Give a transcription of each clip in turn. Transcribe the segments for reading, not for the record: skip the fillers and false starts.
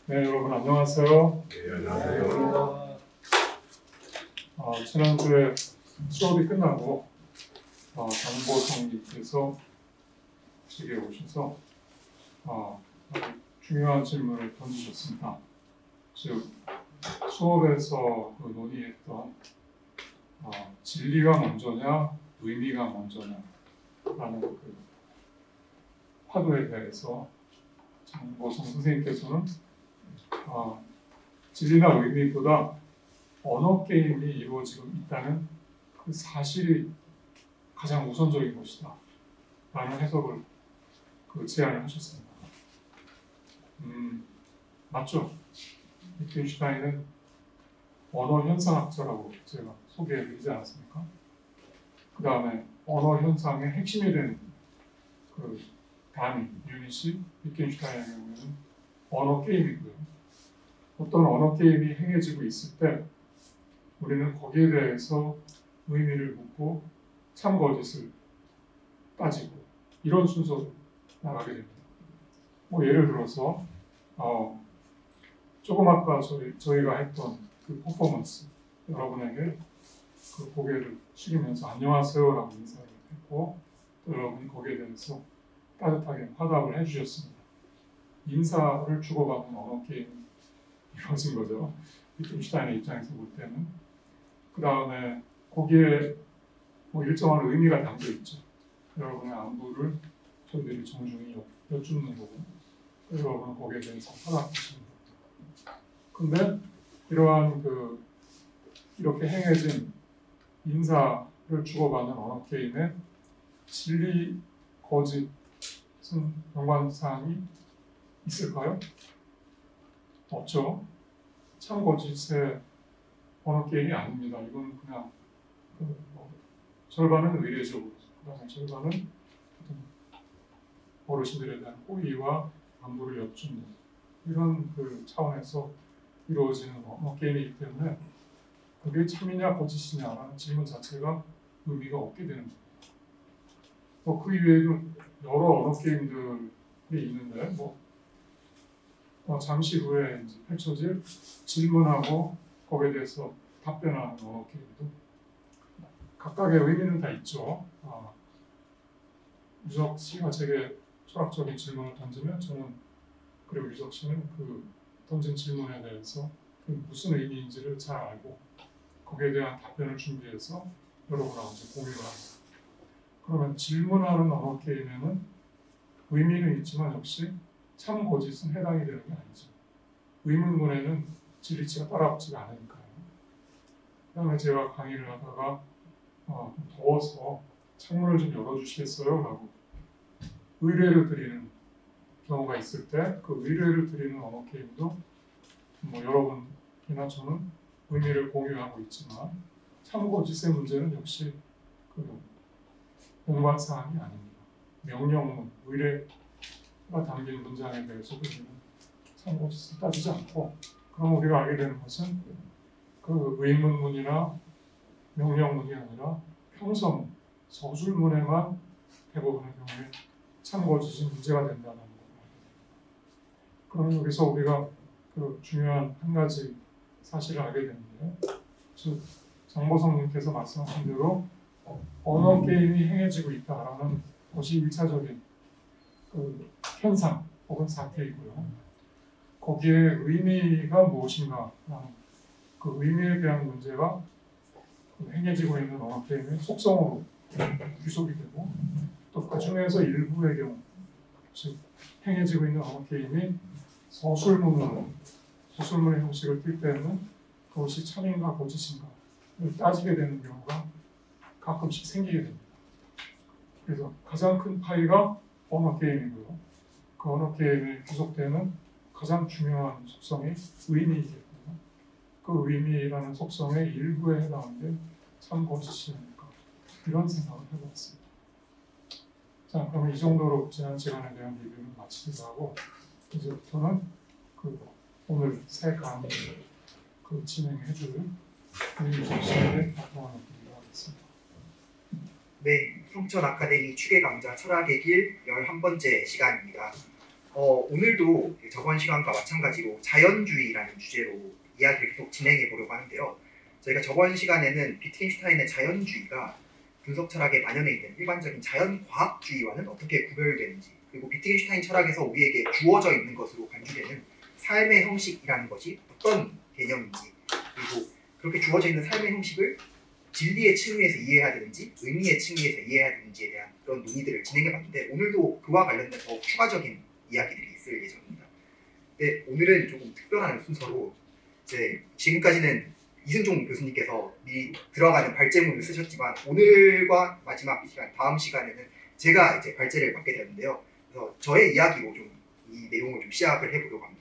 네, 여러분 안녕하세요. 네, 안녕하세요. 지난주에 수업이 끝나고 장보성님께서 집에 오셔서 아주 중요한 질문을 던지셨습니다. 즉 수업에서 논의했던 진리가 먼저냐 의미가 먼저냐라는 그 화두에 대해서 장보성 선생님께서는 진리나 의미보다 언어 게임이 이루어지고 있다는 그 사실이 가장 우선적인 것이다 라는 해석을 제안을 하셨습니다. 맞죠? 위트겐슈타인은 언어 현상학자라고 제가 소개해드리지 않았습니까? 그 다음에 언어 현상의 핵심이 되는 그 단위, 유닛이 위트겐슈타인의 경우에는 언어 게임이고요. 어떤 언어 게임이 행해지고 있을 때 우리는 거기에 대해서 의미를 묻고 참 거짓을 따지고 이런 순서로 나가게 됩니다. 예를 들어서 조금 아까 저희가 했던 그 퍼포먼스, 여러분에게 그 고개를 숙이면서 안녕하세요라고 인사를 했고 또 여러분이 거기에 대해서 따뜻하게 화답을 해주셨습니다. 인사를 주고받는 언어 게임이 이루어진 거죠. 위트겐슈타인의 입장에서 볼 때는. 그 다음에 거기에 일정한 의미가 담겨 있죠. 여러분의 안부를 저희들이 정중히 여쭙는 거고 여러분은 거기에 대해서 화답하시는 거고. 근데 이러한 이렇게 행해진 인사를 주고받는 언어 게임에 진리, 거짓은 연관사항이 있을까요? 없죠. 참 거짓의 언어 게임이 아닙니다. 이건 그냥 절반은 의례적으로, 그다음에 절반은 어르신들에 대한 호의와 안부를 여쭙는 이런 차원에서 이루어지는 언어 게임이기 때문에 그게 참이냐 거짓이냐라는 질문 자체가 의미가 없게 되는 겁니다. 그 이외에도 여러 언어 게임들이 있는데 잠시 후에 이제 펼쳐질 질문하고 거기에 대해서 답변하는 언어 게임도 각각의 의미는 다 있죠. 유석 씨가 제게 철학적인 질문을 던지면 저는 그리고 유석 씨는 그 던진 질문에 대해서 무슨 의미인지를 잘 알고 거기에 대한 답변을 준비해서 여러분하고 이제 공유를 합니다. 그러면 질문하는 언어 게임에는 의미는 있지만 역시 참 거짓은 해당이 되는 게 아니죠. 의문문에는 진리치가 따라붙지가 않으니까요. 그 다음에 제가 강의를 하다가 좀 더워서 창문을 좀 열어주시겠어요? 라고 의뢰를 드리는 경우가 있을 때 그 의뢰를 드리는 언어 게임도 여러분이나 저는 의미를 공유하고 있지만 참 거짓의 문제는 역시 연관사항이 아닙니다. 명령문, 의뢰가 담긴 문장에 대해서 우리는 참 거짓을 따지지 않고 그럼 우리가 알게 되는 것은 그 의문문이나 명령문이 아니라 평서문, 서술문에만 대부분의 경우에 참 거짓이 문제가 된다는 거. 그럼 여기서 우리가 중요한 한 가지 사실을 알게 되는데, 즉 장보성님께서 말씀하신 대로 언어 게임이 행해지고 있다라는 것이 1차적인 현상 혹은 사태이고요. 거기에 의미가 무엇인가라는 그 의미에 대한 문제가 행해지고 있는 언어 게임의 속성으로 귀속이 되고 또 그 중에서 일부의 경우 즉 행해지고 있는 언어 게임이 서술문의 형식을 띌 때는 그것이 참인가 거짓인가를 따지게 되는 경우가 가끔씩 생기게 됩니다. 그래서 가장 큰 파이가 언어 게임이고요. 그 언어 게임에 귀속되는 가장 중요한 속성이 의미이겠고요. 그 의미라는 속성의 일부에 해당하는 게 참 거짓이 아닐까 이런 생각을 해봤습니다. 자, 그러면 이 정도로 지난 시간에 대한 리뷰를 마치기도 하고 이제부터는 오늘 새 강의 진행해줄 유석 씨에게 발표하는 분으로 하겠습니다. 네, 성천 아카데미 추계 강좌 철학의 길 11번째 시간입니다. 오늘도 저번 시간과 마찬가지로 자연주의라는 주제로 이야기를 계속 진행해 보려고 하는데요. 저희가 저번 시간에는 비트겐슈타인의 자연주의가 분석 철학에 반영해 있는 일반적인 자연과학주의와는 어떻게 구별되는지, 그리고 비트겐슈타인 철학에서 우리에게 주어져 있는 것으로 간주되는 삶의 형식이라는 것이 어떤 개념인지, 그리고 그렇게 주어져 있는 삶의 형식을 진리의 층위에서 이해해야 되는지 의미의 층위에서 이해해야 되는지에 대한 그런 논의들을 진행해 봤는데, 오늘도 그와 관련된 더 추가적인 이야기들이 있을 예정입니다. 근데 오늘은 조금 특별한 순서로 이제 지금까지는 이승종 교수님께서 미리 들어가는 발제문을 쓰셨지만, 오늘과 마지막 시간, 다음 시간에는 제가 이제 발제를 맡게 되었는데요. 그래서 저의 이야기로 좀 이 내용을 좀 시작을 해보려고 합니다.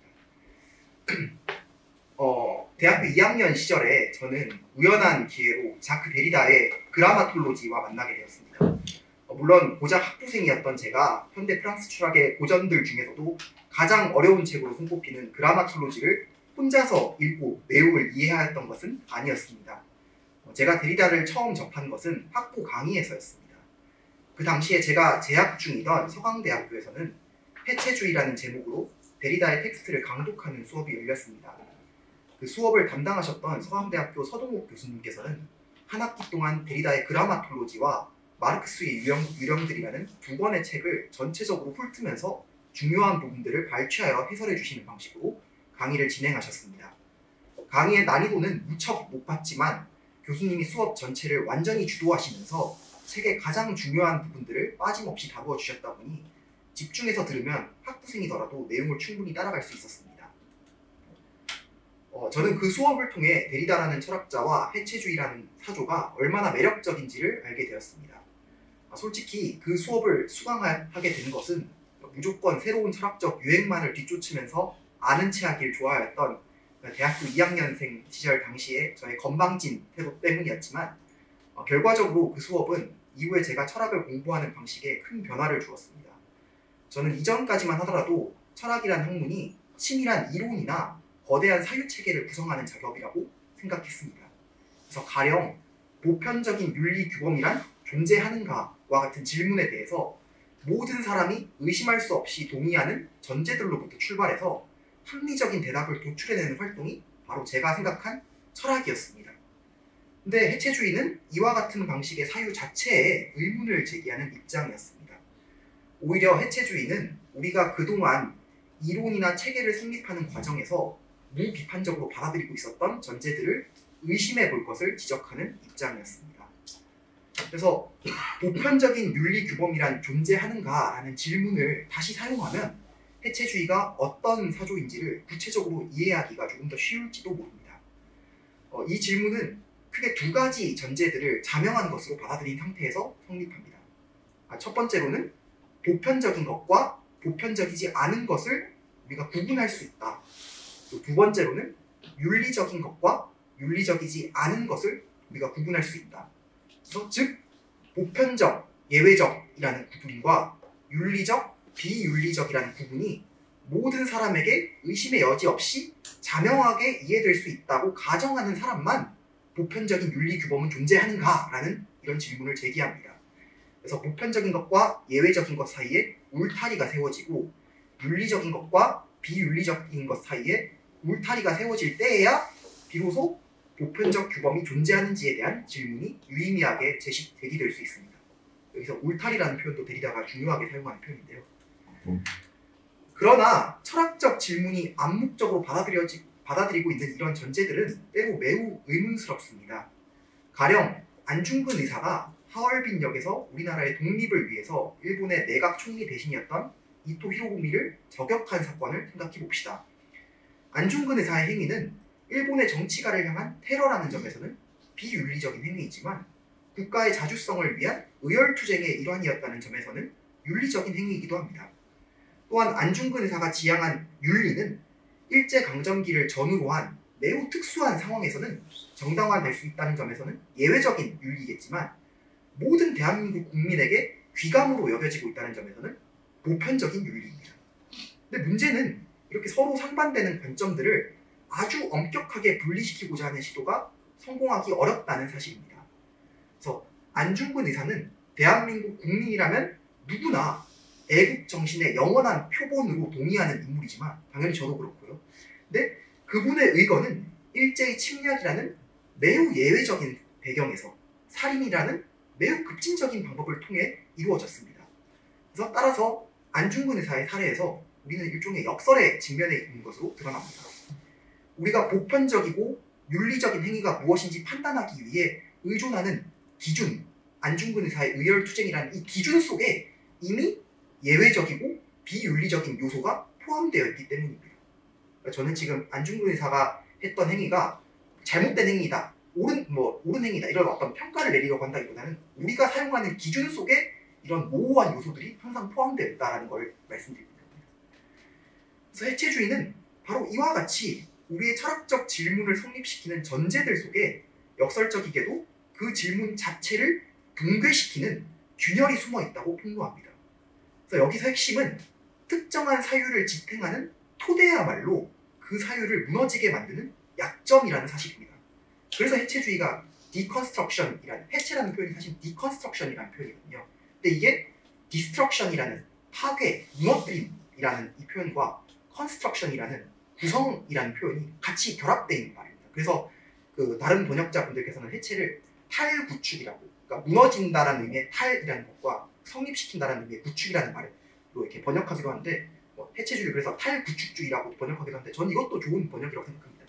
대학교 2학년 시절에 저는 우연한 기회로 자크 데리다의 그라마톨로지와 만나게 되었습니다. 물론 고작 학부생이었던 제가 현대 프랑스 철학의 고전들 중에서도 가장 어려운 책으로 손꼽히는 그라마톨로지를 혼자서 읽고 내용을 이해하였던 것은 아니었습니다. 제가 데리다를 처음 접한 것은 학부 강의에서였습니다. 그 당시에 제가 재학 중이던 서강대학교에서는 해체주의라는 제목으로 데리다의 텍스트를 강독하는 수업이 열렸습니다. 그 수업을 담당하셨던 서강대학교 서동욱 교수님께서는 한 학기 동안 데리다의 그라마톨로지와 마르크스의 유령들이라는 두 권의 책을 전체적으로 훑으면서 중요한 부분들을 발췌하여 해설해 주시는 방식으로 강의를 진행하셨습니다. 강의의 난이도는 무척 높았지만 교수님이 수업 전체를 완전히 주도하시면서 책의 가장 중요한 부분들을 빠짐없이 다루어 주셨다 보니 집중해서 들으면 학부생이더라도 내용을 충분히 따라갈 수 있었습니다. 저는 그 수업을 통해 데리다라는 철학자와 해체주의라는 사조가 얼마나 매력적인지를 알게 되었습니다. 솔직히 그 수업을 수강하게 된 것은 무조건 새로운 철학적 유행만을 뒤쫓으면서 아는 체 하길 좋아했던 대학교 2학년생 시절 당시에 저의 건방진 태도 때문이었지만, 결과적으로 그 수업은 이후에 제가 철학을 공부하는 방식에 큰 변화를 주었습니다. 저는 이전까지만 하더라도 철학이란 학문이 치밀한 이론이나 거대한 사유체계를 구성하는 작업이라고 생각했습니다. 그래서 가령 보편적인 윤리 규범이란 존재하는가와 같은 질문에 대해서 모든 사람이 의심할 수 없이 동의하는 전제들로부터 출발해서 합리적인 대답을 도출해내는 활동이 바로 제가 생각한 철학이었습니다. 근데 해체주의는 이와 같은 방식의 사유 자체에 의문을 제기하는 입장이었습니다. 오히려 해체주의는 우리가 그동안 이론이나 체계를 성립하는 과정에서 무비판적으로 받아들이고 있었던 전제들을 의심해 볼 것을 지적하는 입장이었습니다. 그래서 보편적인 윤리 규범이란 존재하는가라는 질문을 다시 사용하면 해체주의가 어떤 사조인지를 구체적으로 이해하기가 조금 더 쉬울지도 모릅니다. 이 질문은 크게 두 가지 전제들을 자명한 것으로 받아들인 상태에서 성립합니다. 첫 번째로는 보편적인 것과 보편적이지 않은 것을 우리가 구분할 수 있다. 또 두 번째로는 윤리적인 것과 윤리적이지 않은 것을 우리가 구분할 수 있다. 그래서 즉 보편적, 예외적이라는 구분과 윤리적, 비윤리적이라는 구분이 모든 사람에게 의심의 여지 없이 자명하게 이해될 수 있다고 가정하는 사람만 보편적인 윤리 규범은 존재하는가라는 이런 질문을 제기합니다. 그래서 보편적인 것과 예외적인 것 사이에 울타리가 세워지고 윤리적인 것과 비윤리적인 것 사이에 울타리가 세워질 때에야 비로소 보편적 규범이 존재하는지에 대한 질문이 유의미하게 제기될 수 있습니다. 여기서 울타리라는 표현도 데리다가 중요하게 사용하는 표현인데요. 그러나 철학적 질문이 암묵적으로 받아들이고 있는 이런 전제들은 때로 매우 의문스럽습니다. 가령 안중근 의사가 하얼빈 역에서 우리나라의 독립을 위해서 일본의 내각 총리 대신이었던 이토 히로부미를 저격한 사건을 생각해 봅시다. 안중근 의사의 행위는 일본의 정치가를 향한 테러라는 점에서는 비윤리적인 행위이지만 국가의 자주성을 위한 의열투쟁의 일환이었다는 점에서는 윤리적인 행위이기도 합니다. 또한 안중근 의사가 지향한 윤리는 일제강점기를 전후로 한 매우 특수한 상황에서는 정당화될 수 있다는 점에서는 예외적인 윤리겠지만 모든 대한민국 국민에게 귀감으로 여겨지고 있다는 점에서는 보편적인 윤리입니다. 근데 문제는 이렇게 서로 상반되는 관점들을 아주 엄격하게 분리시키고자 하는 시도가 성공하기 어렵다는 사실입니다. 그래서 안중근 의사는 대한민국 국민이라면 누구나 애국 정신의 영원한 표본으로 동의하는 인물이지만 당연히 저도 그렇고요. 근데 그분의 의거는 일제의 침략이라는 매우 예외적인 배경에서 살인이라는 매우 급진적인 방법을 통해 이루어졌습니다. 그래서 따라서 안중근 의사의 사례에서 우리는 일종의 역설에 직면해 있는 것으로 드러납니다. 우리가 보편적이고 윤리적인 행위가 무엇인지 판단하기 위해 의존하는 기준, 안중근 의사의 의열투쟁이라는 이 기준 속에 이미 예외적이고 비윤리적인 요소가 포함되어 있기 때문입니다. 그러니까 저는 지금 안중근 의사가 했던 행위가 잘못된 행위다, 옳은 행위다 이런 어떤 평가를 내리려고 한다기보다는 우리가 사용하는 기준 속에 이런 모호한 요소들이 항상 포함되어 있다는 걸 말씀드립니다. 그래서 해체주의는 바로 이와 같이 우리의 철학적 질문을 성립시키는 전제들 속에 역설적이게도 그 질문 자체를 붕괴시키는 균열이 숨어 있다고 폭로합니다. 그래서 여기서 핵심은 특정한 사유를 지탱하는 토대야말로 그 사유를 무너지게 만드는 약점이라는 사실입니다. 그래서 해체주의가 deconstruction이라는, 해체라는 표현이 사실 deconstruction이라는 표현이거든요. 근데 이게 destruction이라는 파괴, 무너뜨림이라는 이 표현과 construction이라는 구성이라는 표현이 같이 결합되어 있는 말입니다. 그래서 그 다른 번역자분들께서는 해체를 탈구축이라고, 그러니까 무너진다라는 의미의 탈이라는 것과 성립시킨다라는 의미의 구축이라는 말로 이렇게 번역하기도 하는데, 해체주의를 그래서 탈구축주의라고 번역하기도 하는데 저는 이것도 좋은 번역이라고 생각합니다.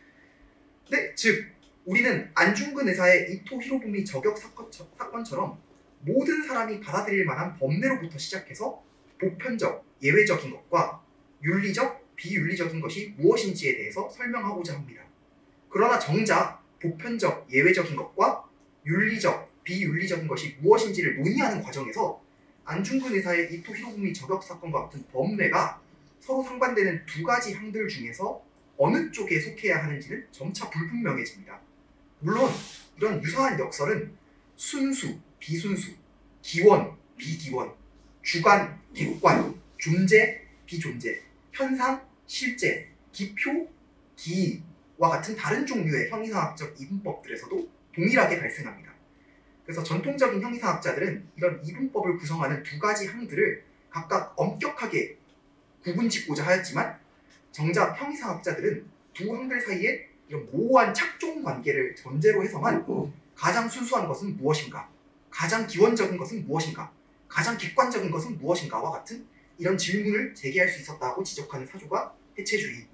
근데 즉 우리는 안중근 의사의 이토 히로부미 저격 사건처럼 모든 사람이 받아들일 만한 범례로부터 시작해서 보편적, 예외적인 것과 윤리적, 비윤리적인 것이 무엇인지에 대해서 설명하고자 합니다. 그러나 정작 보편적, 예외적인 것과 윤리적, 비윤리적인 것이 무엇인지를 논의하는 과정에서 안중근 의사의 이토 히로부미 저격 사건과 같은 범례가 서로 상반되는 두 가지 항들 중에서 어느 쪽에 속해야 하는지는 점차 불분명해집니다. 물론 이런 유사한 역설은 순수, 비순수, 기원, 비기원, 주관, 객관, 존재, 비존재, 현상, 실제, 기표, 기와 같은 다른 종류의 형이상학적 이분법들에서도 동일하게 발생합니다. 그래서 전통적인 형이상학자들은 이런 이분법을 구성하는 두 가지 항들을 각각 엄격하게 구분짓고자 하였지만 정작 형이상학자들은 두 항들 사이에 이런 모호한 착종 관계를 전제로 해서만 가장 순수한 것은 무엇인가, 가장 기원적인 것은 무엇인가, 가장 객관적인 것은 무엇인가와 같은 이런 질문을 제기할 수 있었다고 지적하는 사조가 해체주의입니다.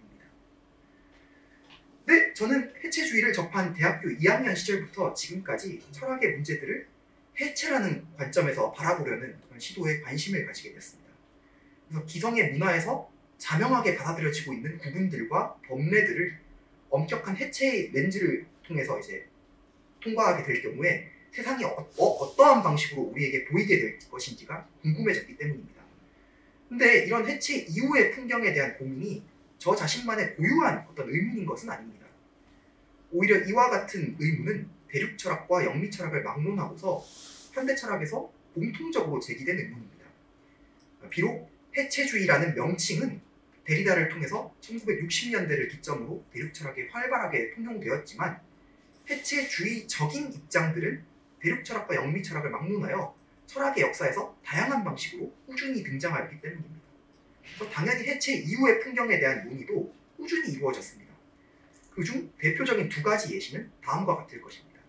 네, 저는 해체주의를 접한 대학교 2학년 시절부터 지금까지 철학의 문제들을 해체라는 관점에서 바라보려는 그런 시도에 관심을 가지게 됐습니다. 그래서 기성의 문화에서 자명하게 받아들여지고 있는 구분들과 범례들을 엄격한 해체의 렌즈를 통해서 이제 통과하게 될 경우에 세상이 어떠한 방식으로 우리에게 보이게 될 것인지가 궁금해졌기 때문입니다. 근데 이런 해체 이후의 풍경에 대한 고민이 저 자신만의 고유한 어떤 의문인 것은 아닙니다. 오히려 이와 같은 의문은 대륙 철학과 영미 철학을 막론하고서 현대 철학에서 공통적으로 제기된 의문입니다. 비록 해체주의라는 명칭은 데리다를 통해서 1960년대를 기점으로 대륙 철학에 활발하게 통용되었지만 해체주의적인 입장들은 대륙 철학과 영미 철학을 막론하여 철학의 역사에서 다양한 방식으로 꾸준히 등장하였기 때문입니다. 그래서 당연히 해체 이후의 풍경에 대한 논의도 꾸준히 이루어졌습니다. 그중 대표적인 두 가지 예시는 다음과 같을 것입니다.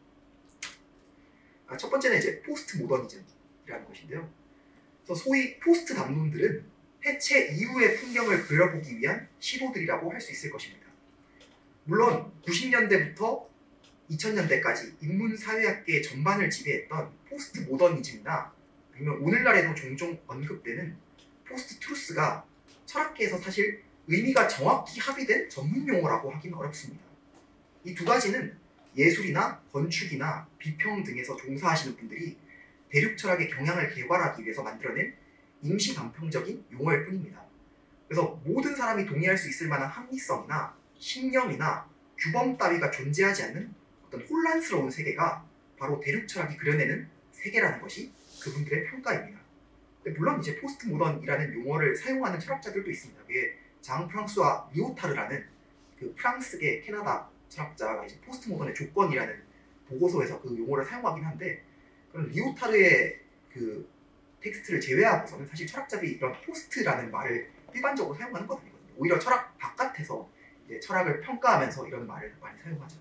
첫 번째는 이제 포스트 모더니즘이라는 것인데요. 그래서 소위 포스트 담론들은 해체 이후의 풍경을 그려보기 위한 시도들이라고 할 수 있을 것입니다. 물론 90년대부터 2000년대까지 인문사회학계 전반을 지배했던 포스트 모더니즘이나 아니면 오늘날에도 종종 언급되는 포스트 트루스가 철학계에서 사실 의미가 정확히 합의된 전문 용어라고 하기는 어렵습니다. 이 두 가지는 예술이나 건축이나 비평 등에서 종사하시는 분들이 대륙 철학의 경향을 개발하기 위해서 만들어낸 임시 단평적인 용어일 뿐입니다. 그래서 모든 사람이 동의할 수 있을 만한 합리성이나 신념이나 규범 따위가 존재하지 않는 어떤 혼란스러운 세계가 바로 대륙 철학이 그려내는 세계라는 것이 그분들의 평가입니다. 물론 이제 포스트 모던이라는 용어를 사용하는 철학자들도 있습니다. 그게 장 프랑스와 리오타르라는 그 프랑스계 캐나다 철학자가 이제 포스트 모던의 조건이라는 보고서에서 그 용어를 사용하긴 한데, 그런 리오타르의 그 텍스트를 제외하고서는 사실 철학자들이 이런 포스트라는 말을 일반적으로 사용하는 건 아니거든요. 오히려 철학 바깥에서 이제 철학을 평가하면서 이런 말을 많이 사용하죠.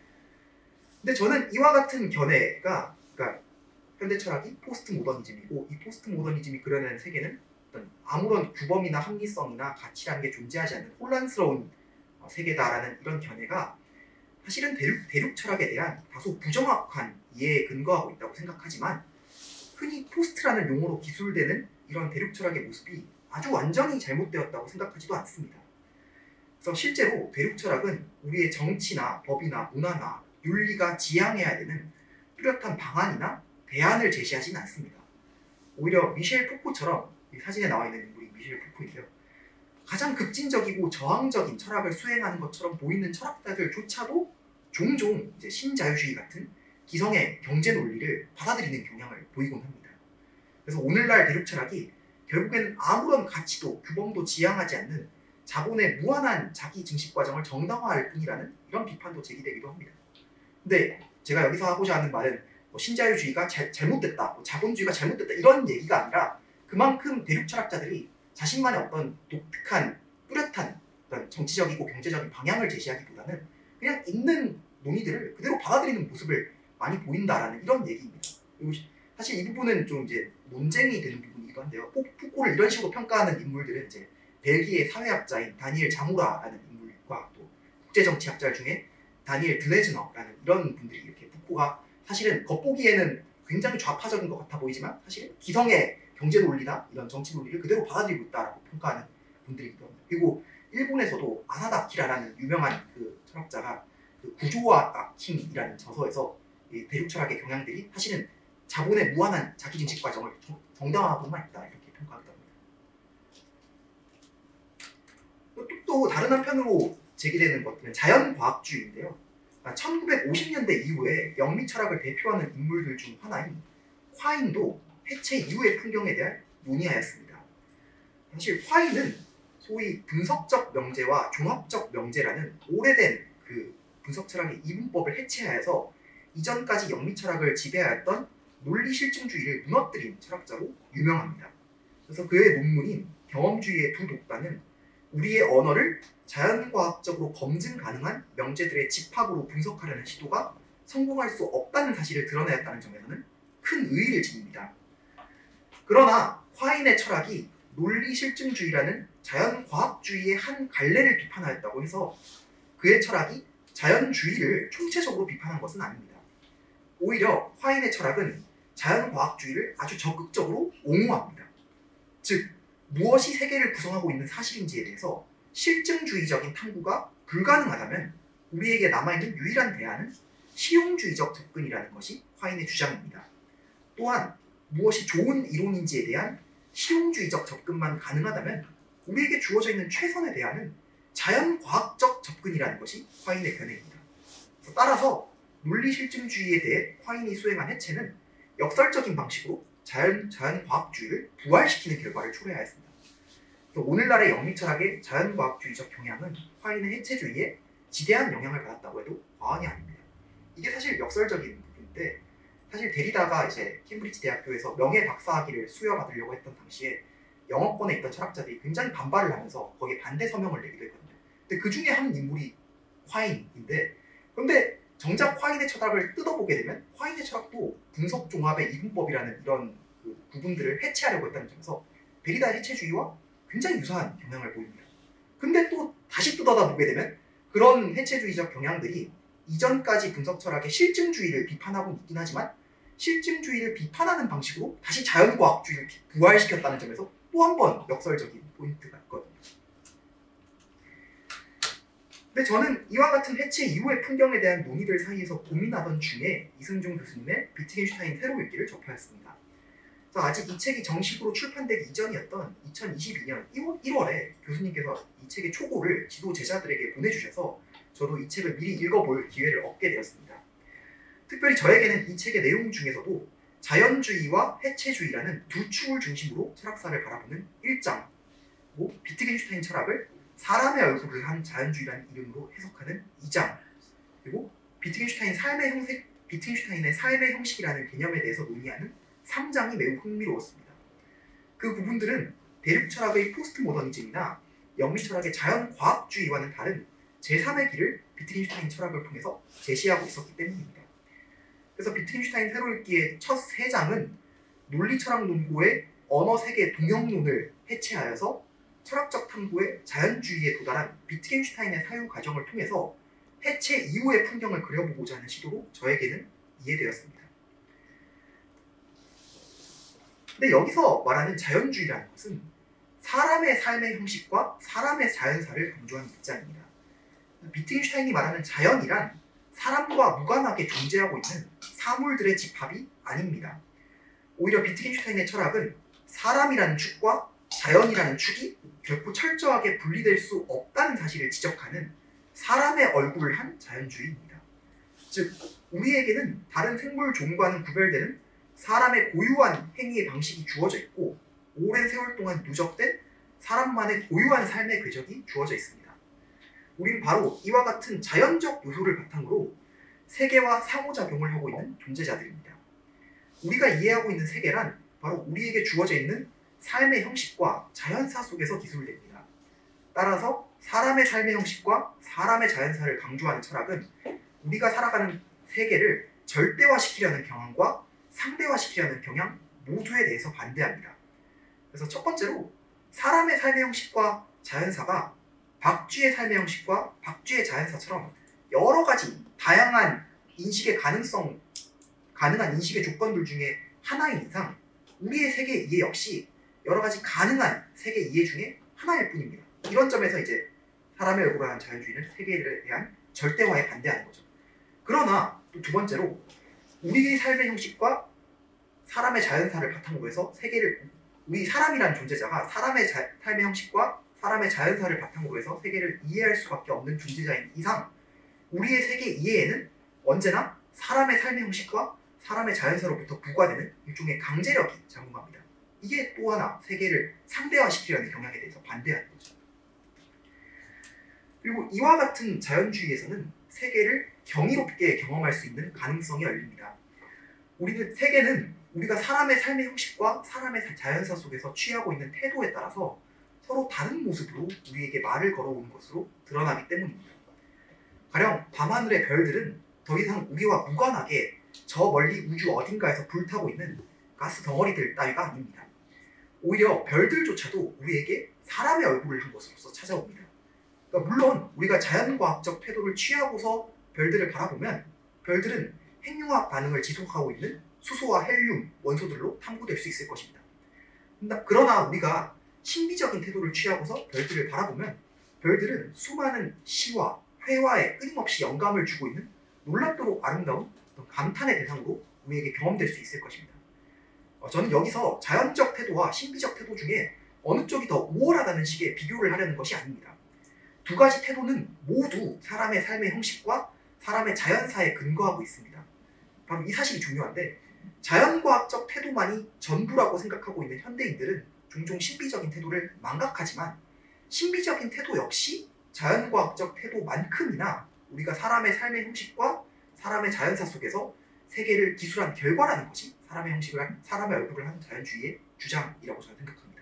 근데 저는 이와 같은 견해가, 그러니까 현대 철학이 포스트 모더니즘이고 이 포스트 모더니즘이 그려내는 세계는 어떤 아무런 규범이나 합리성이나 가치라는 게 존재하지 않는 혼란스러운 세계다라는 이런 견해가 사실은 대륙 철학에 대한 다소 부정확한 이해에 근거하고 있다고 생각하지만, 흔히 포스트라는 용어로 기술되는 이런 대륙 철학의 모습이 아주 완전히 잘못되었다고 생각하지도 않습니다. 그래서 실제로 대륙 철학은 우리의 정치나 법이나 문화나 윤리가 지향해야 되는 뚜렷한 방안이나 대안을 제시하지는 않습니다. 오히려 미셸 푸코처럼, 이 사진에 나와 있는 인물이 미셸 푸코인데요, 가장 급진적이고 저항적인 철학을 수행하는 것처럼 보이는 철학자들조차도 종종 이제 신자유주의 같은 기성의 경제 논리를 받아들이는 경향을 보이곤 합니다. 그래서 오늘날 대륙 철학이 결국에는 아무런 가치도 규범도 지향하지 않는 자본의 무한한 자기 증식 과정을 정당화할 뿐이라는 이런 비판도 제기되기도 합니다. 근데 제가 여기서 하고자 하는 말은 신자유주의가 잘못됐다, 자본주의가 잘못됐다 이런 얘기가 아니라, 그만큼 대륙 철학자들이 자신만의 어떤 독특한 뚜렷한 어떤 정치적이고 경제적인 방향을 제시하기보다는 그냥 있는 논의들을 그대로 받아들이는 모습을 많이 보인다라는 이런 얘기입니다. 그리고 사실 이 부분은 좀 이제 논쟁이 되는 부분이기도 한데요. 푸코를 이런 식으로 평가하는 인물들은 이제 벨기에 사회학자인 다니엘 자무라라는 인물과 또 국제정치학자 중에 다니엘 드레즈너라는 이런 분들이 이렇게 푸코가 사실은 겉보기에는 굉장히 좌파적인 것 같아 보이지만 사실 기성의 경제 논리나 이런 정치 논리를 그대로 받아들이고 있다라고 평가하는 분들이기도 합니다. 그리고 일본에서도 아사다 아키라라는 유명한 그 철학자가 그 구조와 아킹이라는 저서에서 이 대륙 철학의 경향들이 사실은 자본의 무한한 자기 증식 과정을 정당화하고만 있다 이렇게 평가하기도 합니다. 또 다른 한편으로 제기되는 것들은 자연과학주의인데요. 1950년대 이후에 영미 철학을 대표하는 인물들 중 하나인 콰인도 해체 이후의 풍경에 대한 논의하였습니다. 사실 콰인은 소위 분석적 명제와 종합적 명제라는 오래된 그 분석 철학의 이분법을 해체하여서 이전까지 영미 철학을 지배하였던 논리 실증주의를 무너뜨린 철학자로 유명합니다. 그래서 그의 논문인 경험주의의 두 독단은 우리의 언어를 자연과학적으로 검증 가능한 명제들의 집합으로 분석하려는 시도가 성공할 수 없다는 사실을 드러내었다는 점에서는 큰 의의를 지닙니다. 그러나 콰인의 철학이 논리 실증주의라는 자연과학주의의 한 갈래를 비판하였다고 해서 그의 철학이 자연주의를 총체적으로 비판한 것은 아닙니다. 오히려 콰인의 철학은 자연과학주의를 아주 적극적으로 옹호합니다. 즉, 무엇이 세계를 구성하고 있는 사실인지에 대해서 실증주의적인 탐구가 불가능하다면 우리에게 남아있는 유일한 대안은 실용주의적 접근이라는 것이 콰인의 주장입니다. 또한 무엇이 좋은 이론인지에 대한 실용주의적 접근만 가능하다면 우리에게 주어져 있는 최선의 대안은 자연과학적 접근이라는 것이 콰인의 견해입니다. 따라서 논리실증주의에 대해 콰인이 수행한 해체는 역설적인 방식으로 자연과학주의를 부활시키는 결과를 초래하였습니다. 오늘날의 영미철학의 자연과학주의적 경향은 콰인의 해체주의에 지대한 영향을 받았다고 해도 과언이 아닙니다. 이게 사실 역설적인 부분인데, 사실 데리다가 이제 캠브리지 대학교에서 명예 박사학위를 수여받으려고 했던 당시에 영어권에 있던 철학자들이 굉장히 반발을 하면서 거기에 반대 서명을 내기도 했거든요. 근데 그 중에 한 인물이 콰인인데, 그런데 정작 콰인의 철학을 뜯어보게 되면 콰인의 철학도 분석 종합의 이분법이라는 이런 그 부분들을 해체하려고 했다는 점에서 데리다의 해체주의와 굉장히 유사한 경향을 보입니다. 근데 또 다시 뜯어보게 되면 그런 해체주의적 경향들이 이전까지 분석 철학의 실증주의를 비판하고 있긴 하지만 실증주의를 비판하는 방식으로 다시 자연과학주의를 부활시켰다는 점에서 또 한 번 역설적인 포인트가 있거든요. 근데 저는 이와 같은 해체 이후의 풍경에 대한 논의들 사이에서 고민하던 중에 이승준 교수님의 비트겐슈타인 새로 읽기를 접하였습니다. 아직 이 책이 정식으로 출판되기 이전이었던 2022년 1월에 교수님께서 이 책의 초고를 지도 제자들에게 보내주셔서 저도 이 책을 미리 읽어볼 기회를 얻게 되었습니다. 특별히 저에게는 이 책의 내용 중에서도 자연주의와 해체주의라는 두 축을 중심으로 철학사를 바라보는 1장, 그리고 비트겐슈타인 철학을 사람의 얼굴을 한 자연주의라는 이름으로 해석하는 2장, 그리고 비트겐슈타인의 삶의 형식이라는 개념에 대해서 논의하는 3장이 매우 흥미로웠습니다. 그 부분들은 대륙 철학의 포스트 모더니즘이나 영미 철학의 자연과학주의와는 다른 제3의 길을 비트겐슈타인 철학을 통해서 제시하고 있었기 때문입니다. 그래서 비트겐슈타인 새로 읽기의 첫 3장은 논리철학 논고의 언어세계 동형론을 해체하여서 철학적 탐구의 자연주의에 도달한 비트겐슈타인의 사유 과정을 통해서 해체 이후의 풍경을 그려보고자 하는 시도로 저에게는 이해되었습니다. 근데 여기서 말하는 자연주의라는 것은 사람의 삶의 형식과 사람의 자연사를 강조하는 입장입니다. 비트겐슈타인이 말하는 자연이란 사람과 무관하게 존재하고 있는 사물들의 집합이 아닙니다. 오히려 비트겐슈타인의 철학은 사람이라는 축과 자연이라는 축이 결코 철저하게 분리될 수 없다는 사실을 지적하는 사람의 얼굴을 한 자연주의입니다. 즉, 우리에게는 다른 생물 종과는 구별되는 사람의 고유한 행위의 방식이 주어져 있고 오랜 세월 동안 누적된 사람만의 고유한 삶의 궤적이 주어져 있습니다. 우리는 바로 이와 같은 자연적 요소를 바탕으로 세계와 상호작용을 하고 있는 존재자들입니다. 우리가 이해하고 있는 세계란 바로 우리에게 주어져 있는 삶의 형식과 자연사 속에서 기술됩니다. 따라서 사람의 삶의 형식과 사람의 자연사를 강조하는 철학은 우리가 살아가는 세계를 절대화시키려는 경향과 상대화시키려는 경향 모두에 대해서 반대합니다. 그래서 첫 번째로 사람의 삶의 형식과 자연사가 박쥐의 삶의 형식과 박쥐의 자연사처럼 여러 가지 다양한 인식의 가능한 인식의 조건들 중에 하나인 이상 우리의 세계 이해 역시 여러 가지 가능한 세계 이해 중에 하나일 뿐입니다. 이런 점에서 이제 사람의 얼굴을 하는 자연주의는 세계에 대한 절대화에 반대하는 거죠. 그러나 또 두 번째로 우리의 삶의 형식과 사람의 자연사를 바탕으로 해서 우리 사람이라는 존재자가 사람의 삶의 형식과 사람의 자연사를 바탕으로 해서 세계를 이해할 수밖에 없는 존재자인 이상 우리의 세계 이해에는 언제나 사람의 삶의 형식과 사람의 자연사로부터 부과되는 일종의 강제력이 작용합니다. 이게 또 하나 세계를 상대화시키려는 경향에 대해서 반대하는 거죠. 그리고 이와 같은 자연주의에서는 세계를 경이롭게 경험할 수 있는 가능성이 열립니다. 세계는 우리가 사람의 삶의 형식과 사람의 자연사 속에서 취하고 있는 태도에 따라서 서로 다른 모습으로 우리에게 말을 걸어오는 것으로 드러나기 때문입니다. 가령 밤하늘의 별들은 더 이상 우리와 무관하게 저 멀리 우주 어딘가에서 불타고 있는 가스 덩어리들 따위가 아닙니다. 오히려 별들조차도 우리에게 사람의 얼굴을 한 것으로서 찾아옵니다. 그러니까 물론 우리가 자연과학적 태도를 취하고서 별들을 바라보면 별들은 핵융합 반응을 지속하고 있는 수소와 헬륨 원소들로 탐구될 수 있을 것입니다. 그러나 우리가 신비적인 태도를 취하고서 별들을 바라보면 별들은 수많은 시와 회화에 끊임없이 영감을 주고 있는 놀랍도록 아름다운 감탄의 대상으로 우리에게 경험될 수 있을 것입니다. 저는 여기서 자연적 태도와 신비적 태도 중에 어느 쪽이 더 우월하다는 식의 비교를 하려는 것이 아닙니다. 두 가지 태도는 모두 사람의 삶의 형식과 사람의 자연사에 근거하고 있습니다. 바로 이 사실이 중요한데 자연과학적 태도만이 전부라고 생각하고 있는 현대인들은 종종 신비적인 태도를 망각하지만 신비적인 태도 역시 자연과학적 태도만큼이나 우리가 사람의 삶의 형식과 사람의 자연사 속에서 세계를 기술한 결과라는 것이 사람의 얼굴을 한 자연주의의 주장이라고 저는 생각합니다.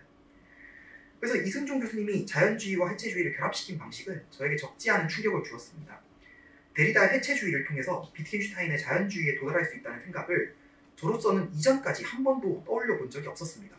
그래서 이승종 교수님이 자연주의와 해체주의를 결합시킨 방식은 저에게 적지 않은 충격을 주었습니다. 데리다의 해체주의를 통해서 비트겐슈타인의 자연주의에 도달할 수 있다는 생각을 저로서는 이전까지 한 번도 떠올려 본 적이 없었습니다.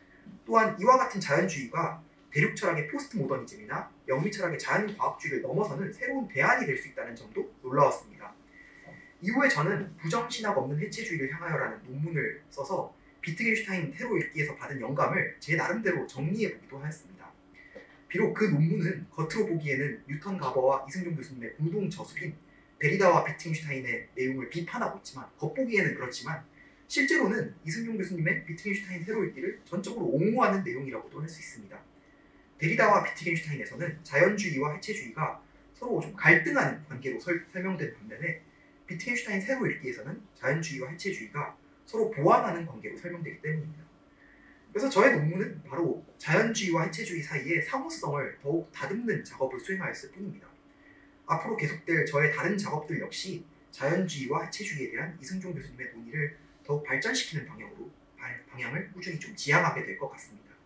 또한 이와 같은 자연주의가 대륙 철학의 포스트 모더니즘이나 영미 철학의 자연과학주의를 넘어서는 새로운 대안이 될 수 있다는 점도 놀라웠습니다. 이후에 저는 부정신학 없는 해체주의를 향하여라는 논문을 써서 비트겐슈타인 새로 읽기에서 받은 영감을 제 나름대로 정리해보기도 하였습니다. 비록 그 논문은 겉으로 보기에는 뉴턴 가버와 이승종 교수님의 공동 저술인 데리다와 비트겐슈타인의 내용을 비판하고 있지만 겉보기에는 그렇지만 실제로는 이승종 교수님의 비트겐슈타인 새로 읽기를 전적으로 옹호하는 내용이라고도 할 수 있습니다. 데리다와 비트겐슈타인에서는 자연주의와 해체주의가 서로 좀 갈등하는 관계로 설명된 반면에 비트겐슈타인 새로 읽기에서는 자연주의와 해체주의가 서로 보완하는 관계로 설명되기 때문입니다. 그래서 저의 논문은 바로 자연주의와 해체주의 사이의 상호성을 더욱 다듬는 작업을 수행하였을 뿐입니다. 앞으로 계속될 저의 다른 작업들 역시 자연주의와 해체주의에 대한 이승종 교수님의 논의를 더욱 발전시키는 방향을 꾸준히 좀 지향하게 될 것 같습니다.